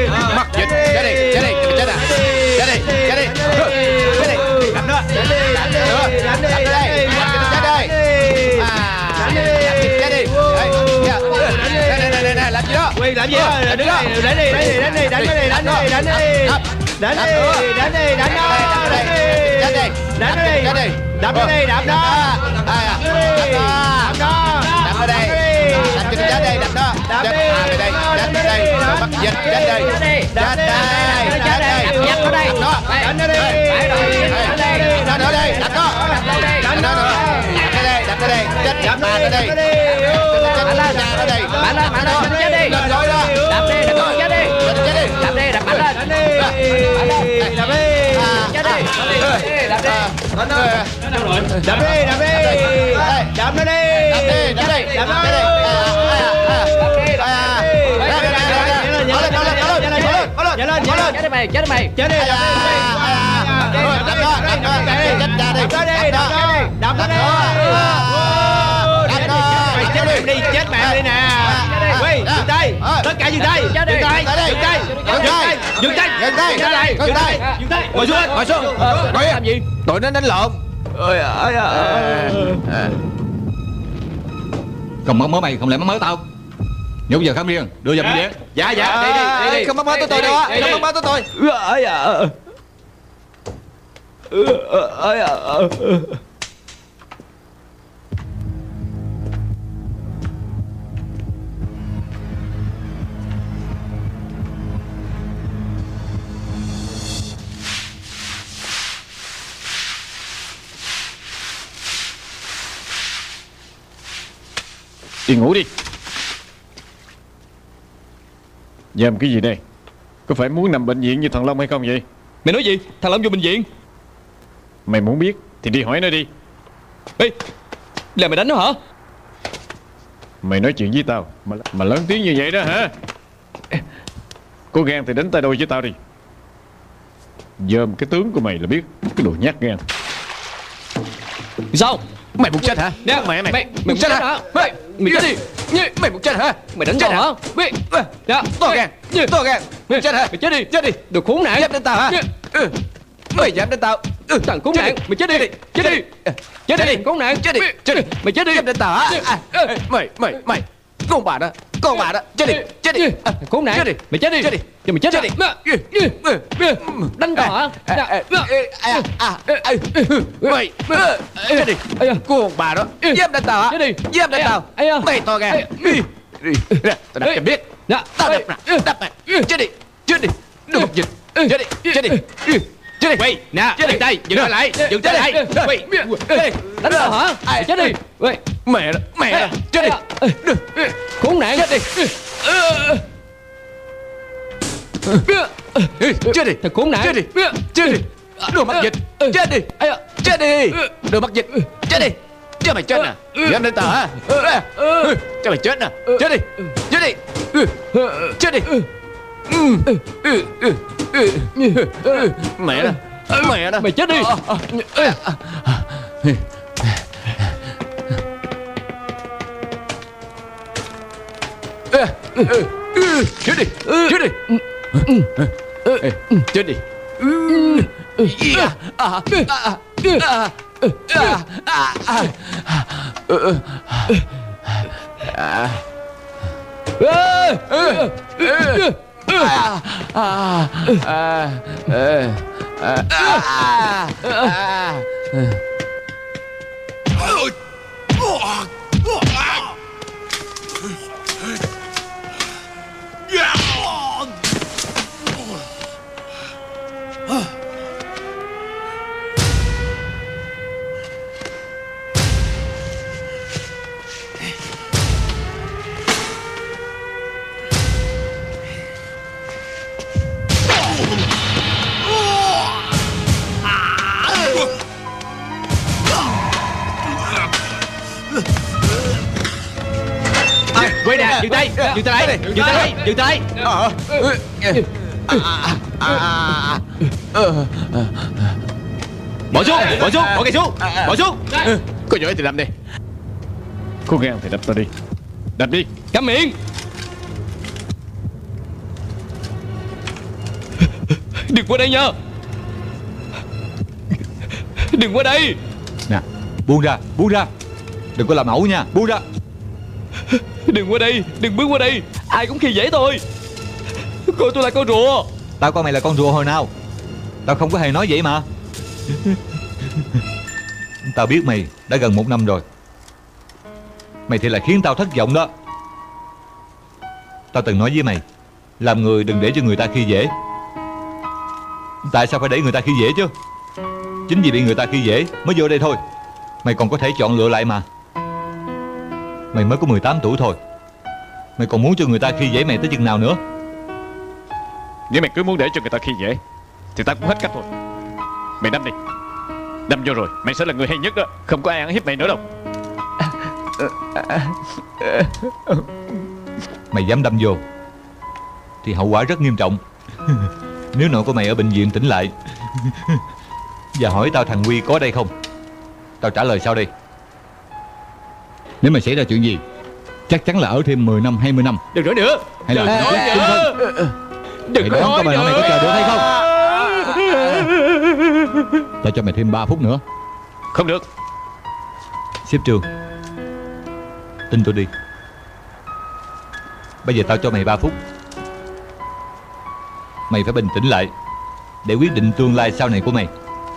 Mắc dịch. Chết đi, chết đi, chết à. Chết đi, chết đi. Chết đi. Đánh nữa. Đánh nữa. Đánh nữa. Đánh đây. Chết đây. À. Chết đi. Đây, đây, đây, đây, làm gì đó? Quy làm gì đó? Đánh đi, đánh đi, đánh đi, đánh đi, đánh đi, đánh đi, đánh đi, đánh đi, đánh đi, đánh đó, đánh đi, đánh đi, đánh đi, đánh đi, đập nó đi, đập đó, đập đó, đập ở đây, đập cho chết đây, đập đó, đập đây, đây, chết đây, bắt dịch, chết đây, chết đây, chết đây, chết đây, giật ở đây, đánh nó đi, đánh đây, đánh ở đây, đập đó, đánh nó nữa, đập ở đây, đập ở đây, chết đập ở đây, chết ở đây, mạnh lên, mạnh lên, chết đi, lên rồi đó, đập đi, đập chết đi, chết đi, đập đi, đập mạnh lên, đập đi, đập đi, đập đi, chết đi, đập đi, đập đi, đập đi, đập đi, đập nó đi, đập đi, đập đi, đập đi, Chết lên, chết lên, chết đi mày, chết đi mày, chết đi, đập đi, đập đó, đập đó, đập nó đi, đập nó đi, đập nó đi, đập nó, mày chết mày đi, chết mẹ đi nè, Quy, dừng tay, tất cả dừng tay, dừng tay, dừng tay, dừng tay, dừng tay, dừng tay, dừng tay, dừng tay, dừng tay, ngồi xuống, ngồi xuống, ngồi làm gì? Tụi nó đánh lộn. Ôi ơi Không mớ mớ mày, không lẽ mớ mớ tao? Nhốt giờ khám riêng, đưa vào bệnh viện. Dạ dạ, đi đi, đi đi. Không mớ mớ tới tôi đâu á, không mớ mớ tới tôi. Ơi à. Ơi à. Đi ngủ đi. Dòm cái gì đây? Có phải muốn nằm bệnh viện như thằng Long hay không vậy? Mày nói gì? Thằng Long vô bệnh viện? Mày muốn biết thì đi hỏi nó đi. Ê, là mày đánh nó hả? Mày nói chuyện với tao Mà, mà lớn tiếng như vậy đó hả? Có gan thì đánh tay đôi với tao đi. Dòm cái tướng của mày là biết. Cái đồ nhát gan. Sao? Mày muốn chết hả? Nè, mày mày mày mày chết hả? Mày mày chết đi. Mày muốn chết hả? Mày đánh tao hả? Mày dạ, to gan, to gan. Mày chết hả? Mày chết đi, chết đi. đồ khốn nạn. Dám đánh tao hả? Mày dám đánh tao? Thằng khốn nạn, mày chết đi, chết đi, chết đi, khốn nạn, chết đi, chết đi. Mày chết đi. Dám đánh tao hả? Mày mày mày, con bà đó, con bà đó, chết đi, chết đi. Khốn nạn, chết đi, mày chết đi, chết đi, cho mày chết đi. Đánh tao hả? Mày chết đi, con bà đó, dám đánh tao hả? Dám đánh tao, mày to gan. Đi, tao đập cho biết. Tao đập nè, đập nè, chết đi, chết đi, đừng một dịch, chết đi, chết đi, chết đi. Quy, nè, dừng tay, dừng lại, dừng tay lại. Quy, đánh tao hả? Mày chết đi. Mẹ đó, mẹ đó, chết đi, khốn nạn, chết đi. Chết đi, thằng khốn nạn, chết đi, chết đi, đừng mắc dịch, chết đi, chết đi, đừng mắc dịch, chết đi. Cho mày chết nè, dám đánh tao hả? Cho mày chết nè, chết đi, chết đi, chết đi. Mẹ đó, mẹ đó, mày chết đi. Chết đi, chết đi, chết đi. Quy nè, dừng tay, dừng tay lại, dừng tay lại, dừng tay. Bỏ xuống, bỏ xuống, bỏ cây xuống, bỏ xuống. Có giỏi thì đâm đi. Có gan thì đập tao đi. Đập đi. Cắm miệng. Đừng qua đây nha. Đừng qua đây. Nè, buông ra, buông ra. Đừng có làm ẩu nha, buông ra. Đừng qua đây, đừng bước qua đây. Ai cũng khi dễ tôi. Coi tôi là con rùa. Tao coi mày là con rùa hồi nào? Tao không có hề nói vậy mà. Tao biết mày đã gần một năm rồi. Mày thì lại khiến tao thất vọng đó. Tao từng nói với mày, làm người đừng để cho người ta khi dễ. Tại sao phải để người ta khi dễ chứ? Chính vì bị người ta khi dễ mới vô đây thôi. Mày còn có thể chọn lựa lại mà. Mày mới có mười tám tuổi thôi. Mày còn muốn cho người ta khi dễ mày tới chừng nào nữa? Nếu mày cứ muốn để cho người ta khi dễ thì tao cũng hết cách thôi. Mày đâm đi. Đâm vô rồi mày sẽ là người hay nhất đó. Không có ai ăn hiếp mày nữa đâu. Mày dám đâm vô thì hậu quả rất nghiêm trọng. Nếu nội của mày ở bệnh viện tỉnh lại và hỏi tao thằng Huy có đây không, tao trả lời sau đây. Nếu mà xảy ra chuyện gì chắc chắn là ở thêm mười năm hai mươi năm. Đừng nói nữa. Hay là đừng nói nữa. Đừng nói có mày nói mày có chờ được hay không? Tao cho mày thêm ba phút nữa. Không được. Sếp Trường, tin tôi đi. Bây giờ tao cho mày ba phút. Mày phải bình tĩnh lại để quyết định tương lai sau này của mày.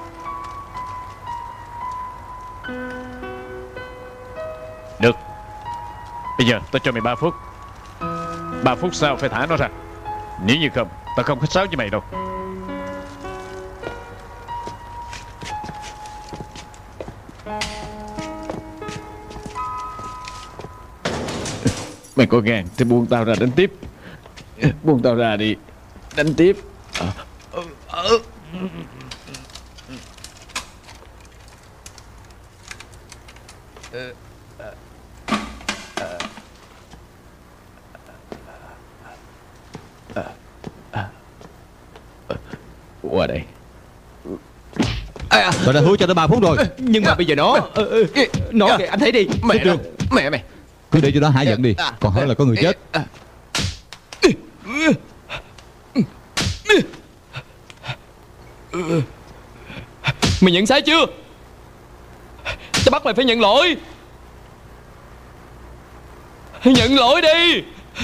Được. Bây giờ tao cho mày ba phút. Ba phút sau phải thả nó ra. Nếu như không, tao không khách sáo với mày đâu. Mày có gan thì buông tao ra đánh tiếp. Buông tao ra đi. Đánh tiếp. à, à, à. Qua đây. Tao đã hứa cho nó ba phút rồi. Nhưng mà bây giờ nó Nó kìa, anh thấy đi. Mẹ nó, mẹ mày. cứ để cho nó hả giận đi. Còn hỏi là có người chết. Mày nhận sai chưa? Tao bắt mày phải nhận lỗi. Nhận lỗi đi.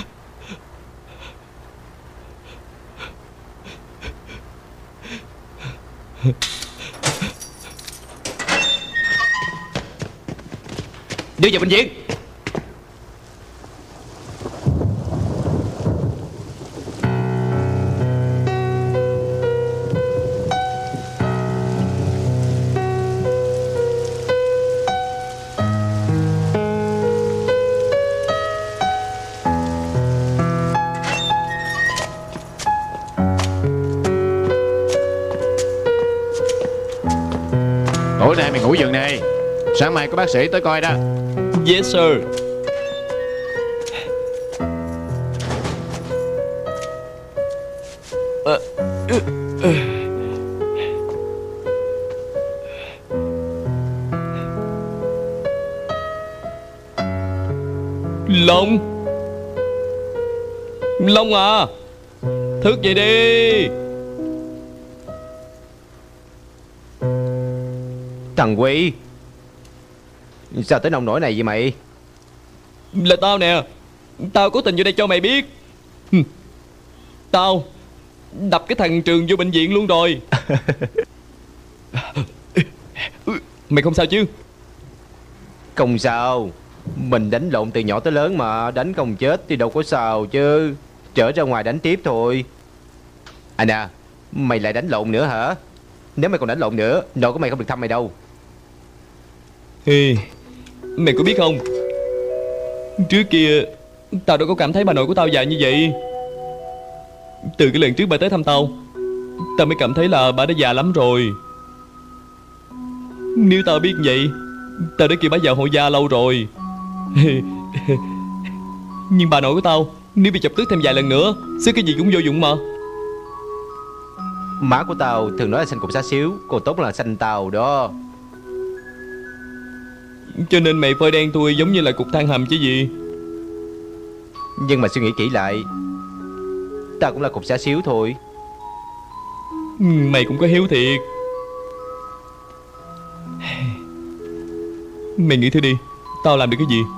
Đưa vào bệnh viện. Tối nay mày ngủ giường này. Sáng mai có bác sĩ tới coi đó. Yes sir. À, uh, uh. Long Long à, thức dậy đi. Thằng Huy, sao tới nông nổi này vậy mày? Là tao nè. Tao cố tình vô đây cho mày biết. Tao đập cái thằng Trường vô bệnh viện luôn rồi. Mày không sao chứ? Không sao. Mình đánh lộn từ nhỏ tới lớn mà. Đánh không chết thì đâu có sao chứ. Trở ra ngoài đánh tiếp thôi. À nè, mày lại đánh lộn nữa hả? Nếu mày còn đánh lộn nữa, nội của mày không được thăm mày đâu. Ê, mày có biết không, trước kia tao đâu có cảm thấy bà nội của tao già như vậy. Từ cái lần trước bà tới thăm tao, tao mới cảm thấy là bà đã già lắm rồi. Nếu tao biết vậy, tao đã kêu bà vào hộ gia lâu rồi. Nhưng bà nội của tao nếu bị chọc tức thêm vài lần nữa, xếp cái gì cũng vô dụng mà. Má của tao thường nói là xanh cục xá xíu, còn tốt là xanh tàu đó. Cho nên mày phơi đen tôi giống như là cục than hầm chứ gì. Nhưng mà suy nghĩ kỹ lại, tao cũng là cục xá xíu thôi. Mày cũng có hiếu thiệt. Mày nghĩ thử đi, tao làm được cái gì?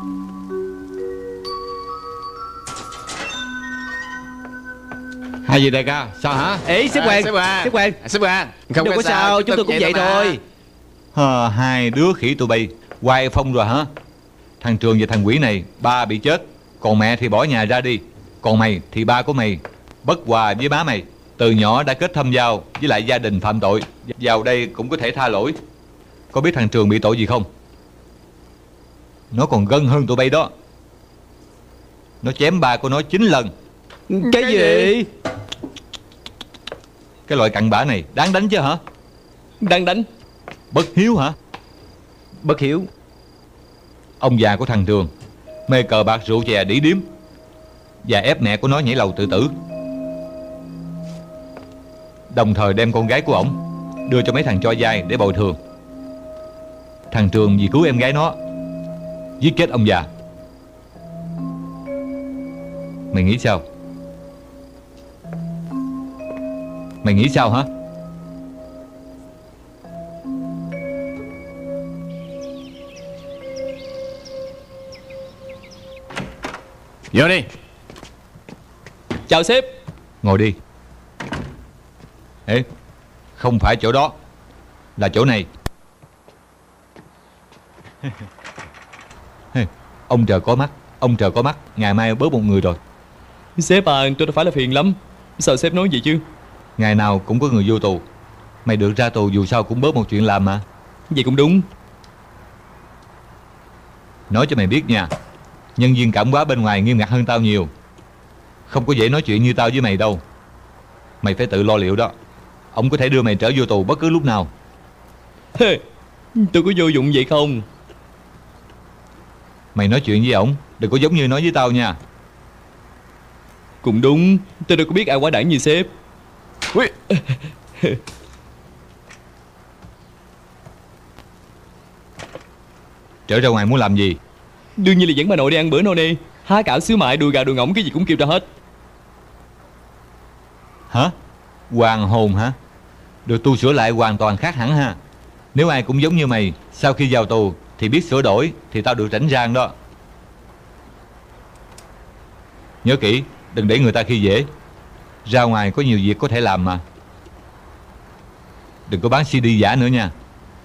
Hai vị đại ca, sao hả? Ê, sếp Hoàng, Sếp Hoàng, sếp Hoàng, sếp Hoàng, không đâu có sao, chúng tôi cũng vậy thôi. Hờ, hai đứa khỉ tụi bay quay phong rồi hả? Thằng Trường và thằng Quỷ này, ba bị chết, còn mẹ thì bỏ nhà ra đi. Còn mày thì ba của mày bất hòa với má mày, từ nhỏ đã kết thâm giao với lại gia đình phạm tội, vào đây cũng có thể tha lỗi. Có biết thằng Trường bị tội gì không? Nó còn gân hơn tụi bay đó. Nó chém ba của nó chín lần. Cái gì? Cái loại cặn bã này đáng đánh chứ hả? Đáng đánh. Bất hiếu hả? Bất hiếu. Ông già của thằng Trường mê cờ bạc rượu chè đĩ điếm và ép mẹ của nó nhảy lầu tự tử, đồng thời đem con gái của ổng đưa cho mấy thằng cho vay để bồi thường. Thằng Trường vì cứu em gái nó giết chết ông già. Mày nghĩ sao? Mày nghĩ sao hả? Vô đi. Chào sếp. Ngồi đi. Ê, không phải chỗ đó, là chỗ này. Ông trời có mắt, ông trời có mắt. Ngày mai bớt một người rồi. Sếp à, tôi đâu phải là phiền lắm. Sao sếp nói vậy chứ? Ngày nào cũng có người vô tù. Mày được ra tù dù sao cũng bớt một chuyện làm mà. Vậy cũng đúng. Nói cho mày biết nha, nhân viên cảm hóa bên ngoài nghiêm ngặt hơn tao nhiều. Không có dễ nói chuyện như tao với mày đâu. Mày phải tự lo liệu đó. Ông có thể đưa mày trở vô tù bất cứ lúc nào. Hey, tôi có vô dụng vậy không? Mày nói chuyện với ổng đừng có giống như nói với tao nha. Cũng đúng, tôi đâu có biết ai quá đản như sếp. Ui. Trở ra ngoài muốn làm gì? Đương nhiên là dẫn bà nội đi ăn bữa no nê. Há cảo xíu mại, đùi gà đùi ngỗng, cái gì cũng kêu ra hết. Hả? Hoàng hồn hả? Được tu sửa lại hoàn toàn khác hẳn ha. Nếu ai cũng giống như mày, sau khi vào tù thì biết sửa đổi, thì tao được rảnh rang đó. Nhớ kỹ, đừng để người ta khi dễ. Ra ngoài có nhiều việc có thể làm mà. Đừng có bán xê đê giả nữa nha.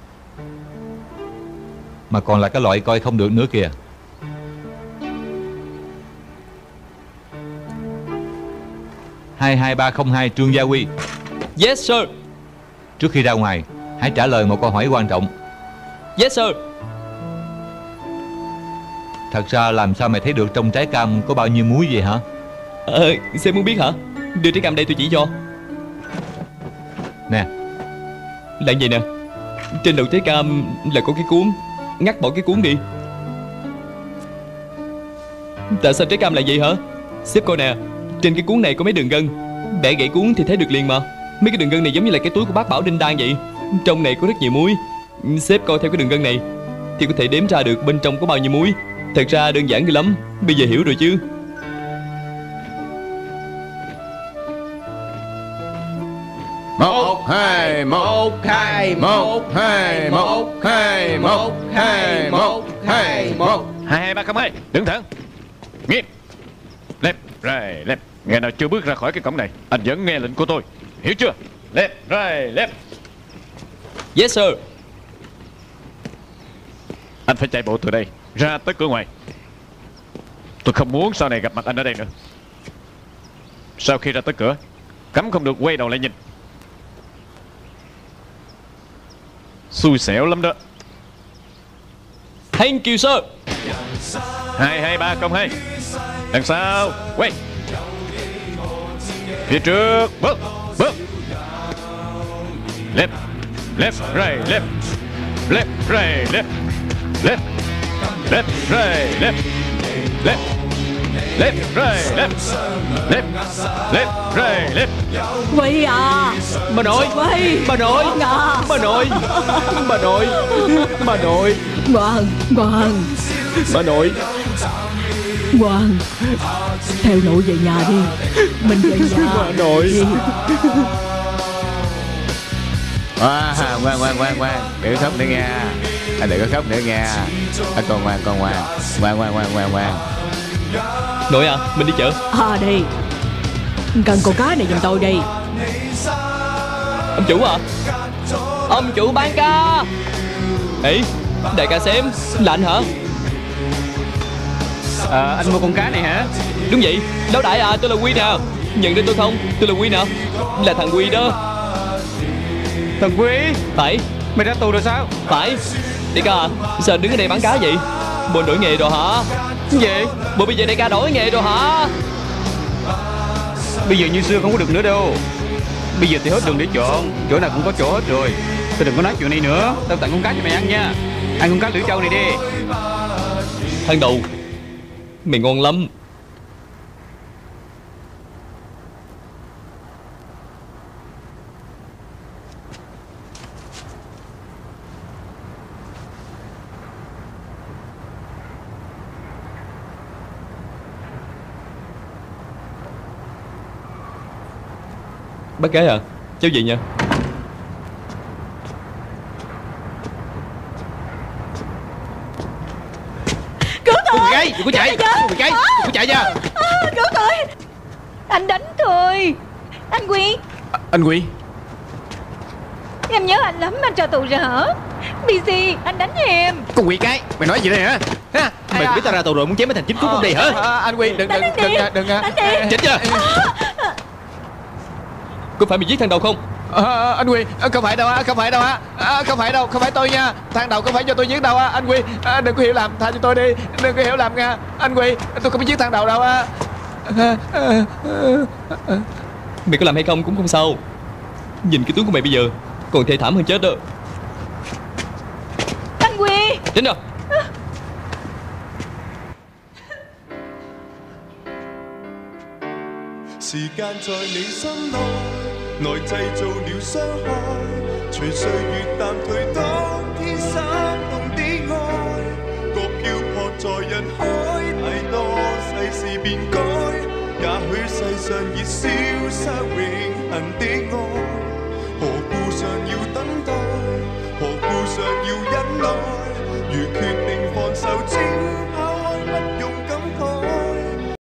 Mà còn là cái loại coi không được nữa kìa. Hai hai ba không hai Trương Gia Huy. Yes sir. Trước khi ra ngoài, hãy trả lời một câu hỏi quan trọng. Yes sir. Thật ra làm sao mày thấy được trong trái cam có bao nhiêu muối vậy hả? Ờ, sếp muốn biết hả? Đưa trái cam đây tôi chỉ cho. Nè. Là vậy nè. Trên đầu trái cam là có cái cuốn. Ngắt bỏ cái cuốn đi. Tại sao trái cam lại vậy hả? Sếp coi nè. Trên cái cuốn này có mấy đường gân. Bẻ gãy cuốn thì thấy được liền mà. Mấy cái đường gân này giống như là cái túi của bác Bảo Đinh Đan vậy. Trong này có rất nhiều muối. Sếp coi theo cái đường gân này thì có thể đếm ra được bên trong có bao nhiêu muối. Thật ra đơn giản dữ lắm. Bây giờ hiểu rồi chứ? Một hai một hai một hai một hai một hai một hai một hai hai ba không hai. Đứng thẳng, nghiêm, left right left. Ngày nào chưa bước ra khỏi cái cổng này, anh vẫn nghe lệnh của tôi, hiểu chưa? Left right left. Yes sir. Anh phải chạy bộ từ đây ra tới cửa ngoài. Tôi không muốn sau này gặp mặt anh ở đây nữa. Sau khi ra tới cửa, cấm không được quay đầu lại nhìn. Xui xẻo lắm đó. Thank you sir. Hai hai ba không hai. Đằng sau quay. Phía trước bước bước. Left left right left. Left right left. Left left right left. Left Left, right, left. Left, left, right, left. Quy à. Bà nội. Quy. Bà nội. À. Bà nội. Bà nội. Bà nội. Ngoan, ngoan. Bà nội. Ngoan. Theo nội về nhà đi. Mình về nhà. Bà nội. Đi. À, ngoan ngoan ngoan ngoan, đừng có khóc nữa nha. Anh đừng có khóc nữa nha. À, con ngoan con ngoan. Ngoan ngoan ngoan ngoan ngoan. Nội à, mình đi chợ. À đi. Cần con cá này giùm tôi đi. Ông chủ à. Ông chủ bán cá. Ê, đại ca xem. Là anh hả? À, anh mua con cá này hả? Đúng vậy. Lão đại à, tôi là Quy nè. Nhận ra tôi không? Tôi là Quy nè. Là thằng Quy đó. Thằng Quy. Phải. Mày ra tù rồi sao? Phải. Đại ca à, sao đứng ở đây bán cá vậy? Bộ đổi nghề rồi hả? Gì? Bộ bây giờ đại ca đổi nghề rồi hả? Bây giờ như xưa không có được nữa đâu. Bây giờ thì hết đường để chọn. Chỗ nào cũng có chỗ hết rồi. Tôi đừng có nói chuyện này nữa. Tao tặng con cá cho mày ăn nha. Ăn con cá lưỡi trâu này đi. Thằng đầu, mày ngon lắm. Bác gái à, cháu về nha. Cứu tôi. Cô gái, đừng có chạy. Cô gái, đừng có chạy nha. Cứu tôi. Anh đánh tôi. Anh Quy. À, anh Quy. Em nhớ anh lắm, anh cho tù rồi hả? bê xê, anh đánh em. Con quỷ cái, mày nói gì đây hả? Ha? Mày à, biết tao ra tù rồi muốn chém mấy thằng chính phúc không đi hả? À, anh Quy, đừng đừng đừng đừng, đừng, đừng chết chưa? Có phải mày giết thằng đầu không? À, anh Quy, không phải đâu á, không phải đâu á, à, không phải đâu, không phải tôi nha. Thằng đầu không phải cho tôi giết đâu á, anh Quy, à, đừng có hiểu lầm, tha cho tôi đi, đừng có hiểu lầm nha, anh Quy, tôi không biết giết thằng đầu đâu á. À, à, à, à. Mày có làm hay không cũng không sao. Nhìn cái tướng của mày bây giờ còn thê thảm hơn chết đó. Anh Quy. Đến rồi. 時間在你心內，內製造了傷害，隨歲月淡退，當天生動的愛，各漂泊在人海，太多世事變改，也許世上已消失永恆的愛。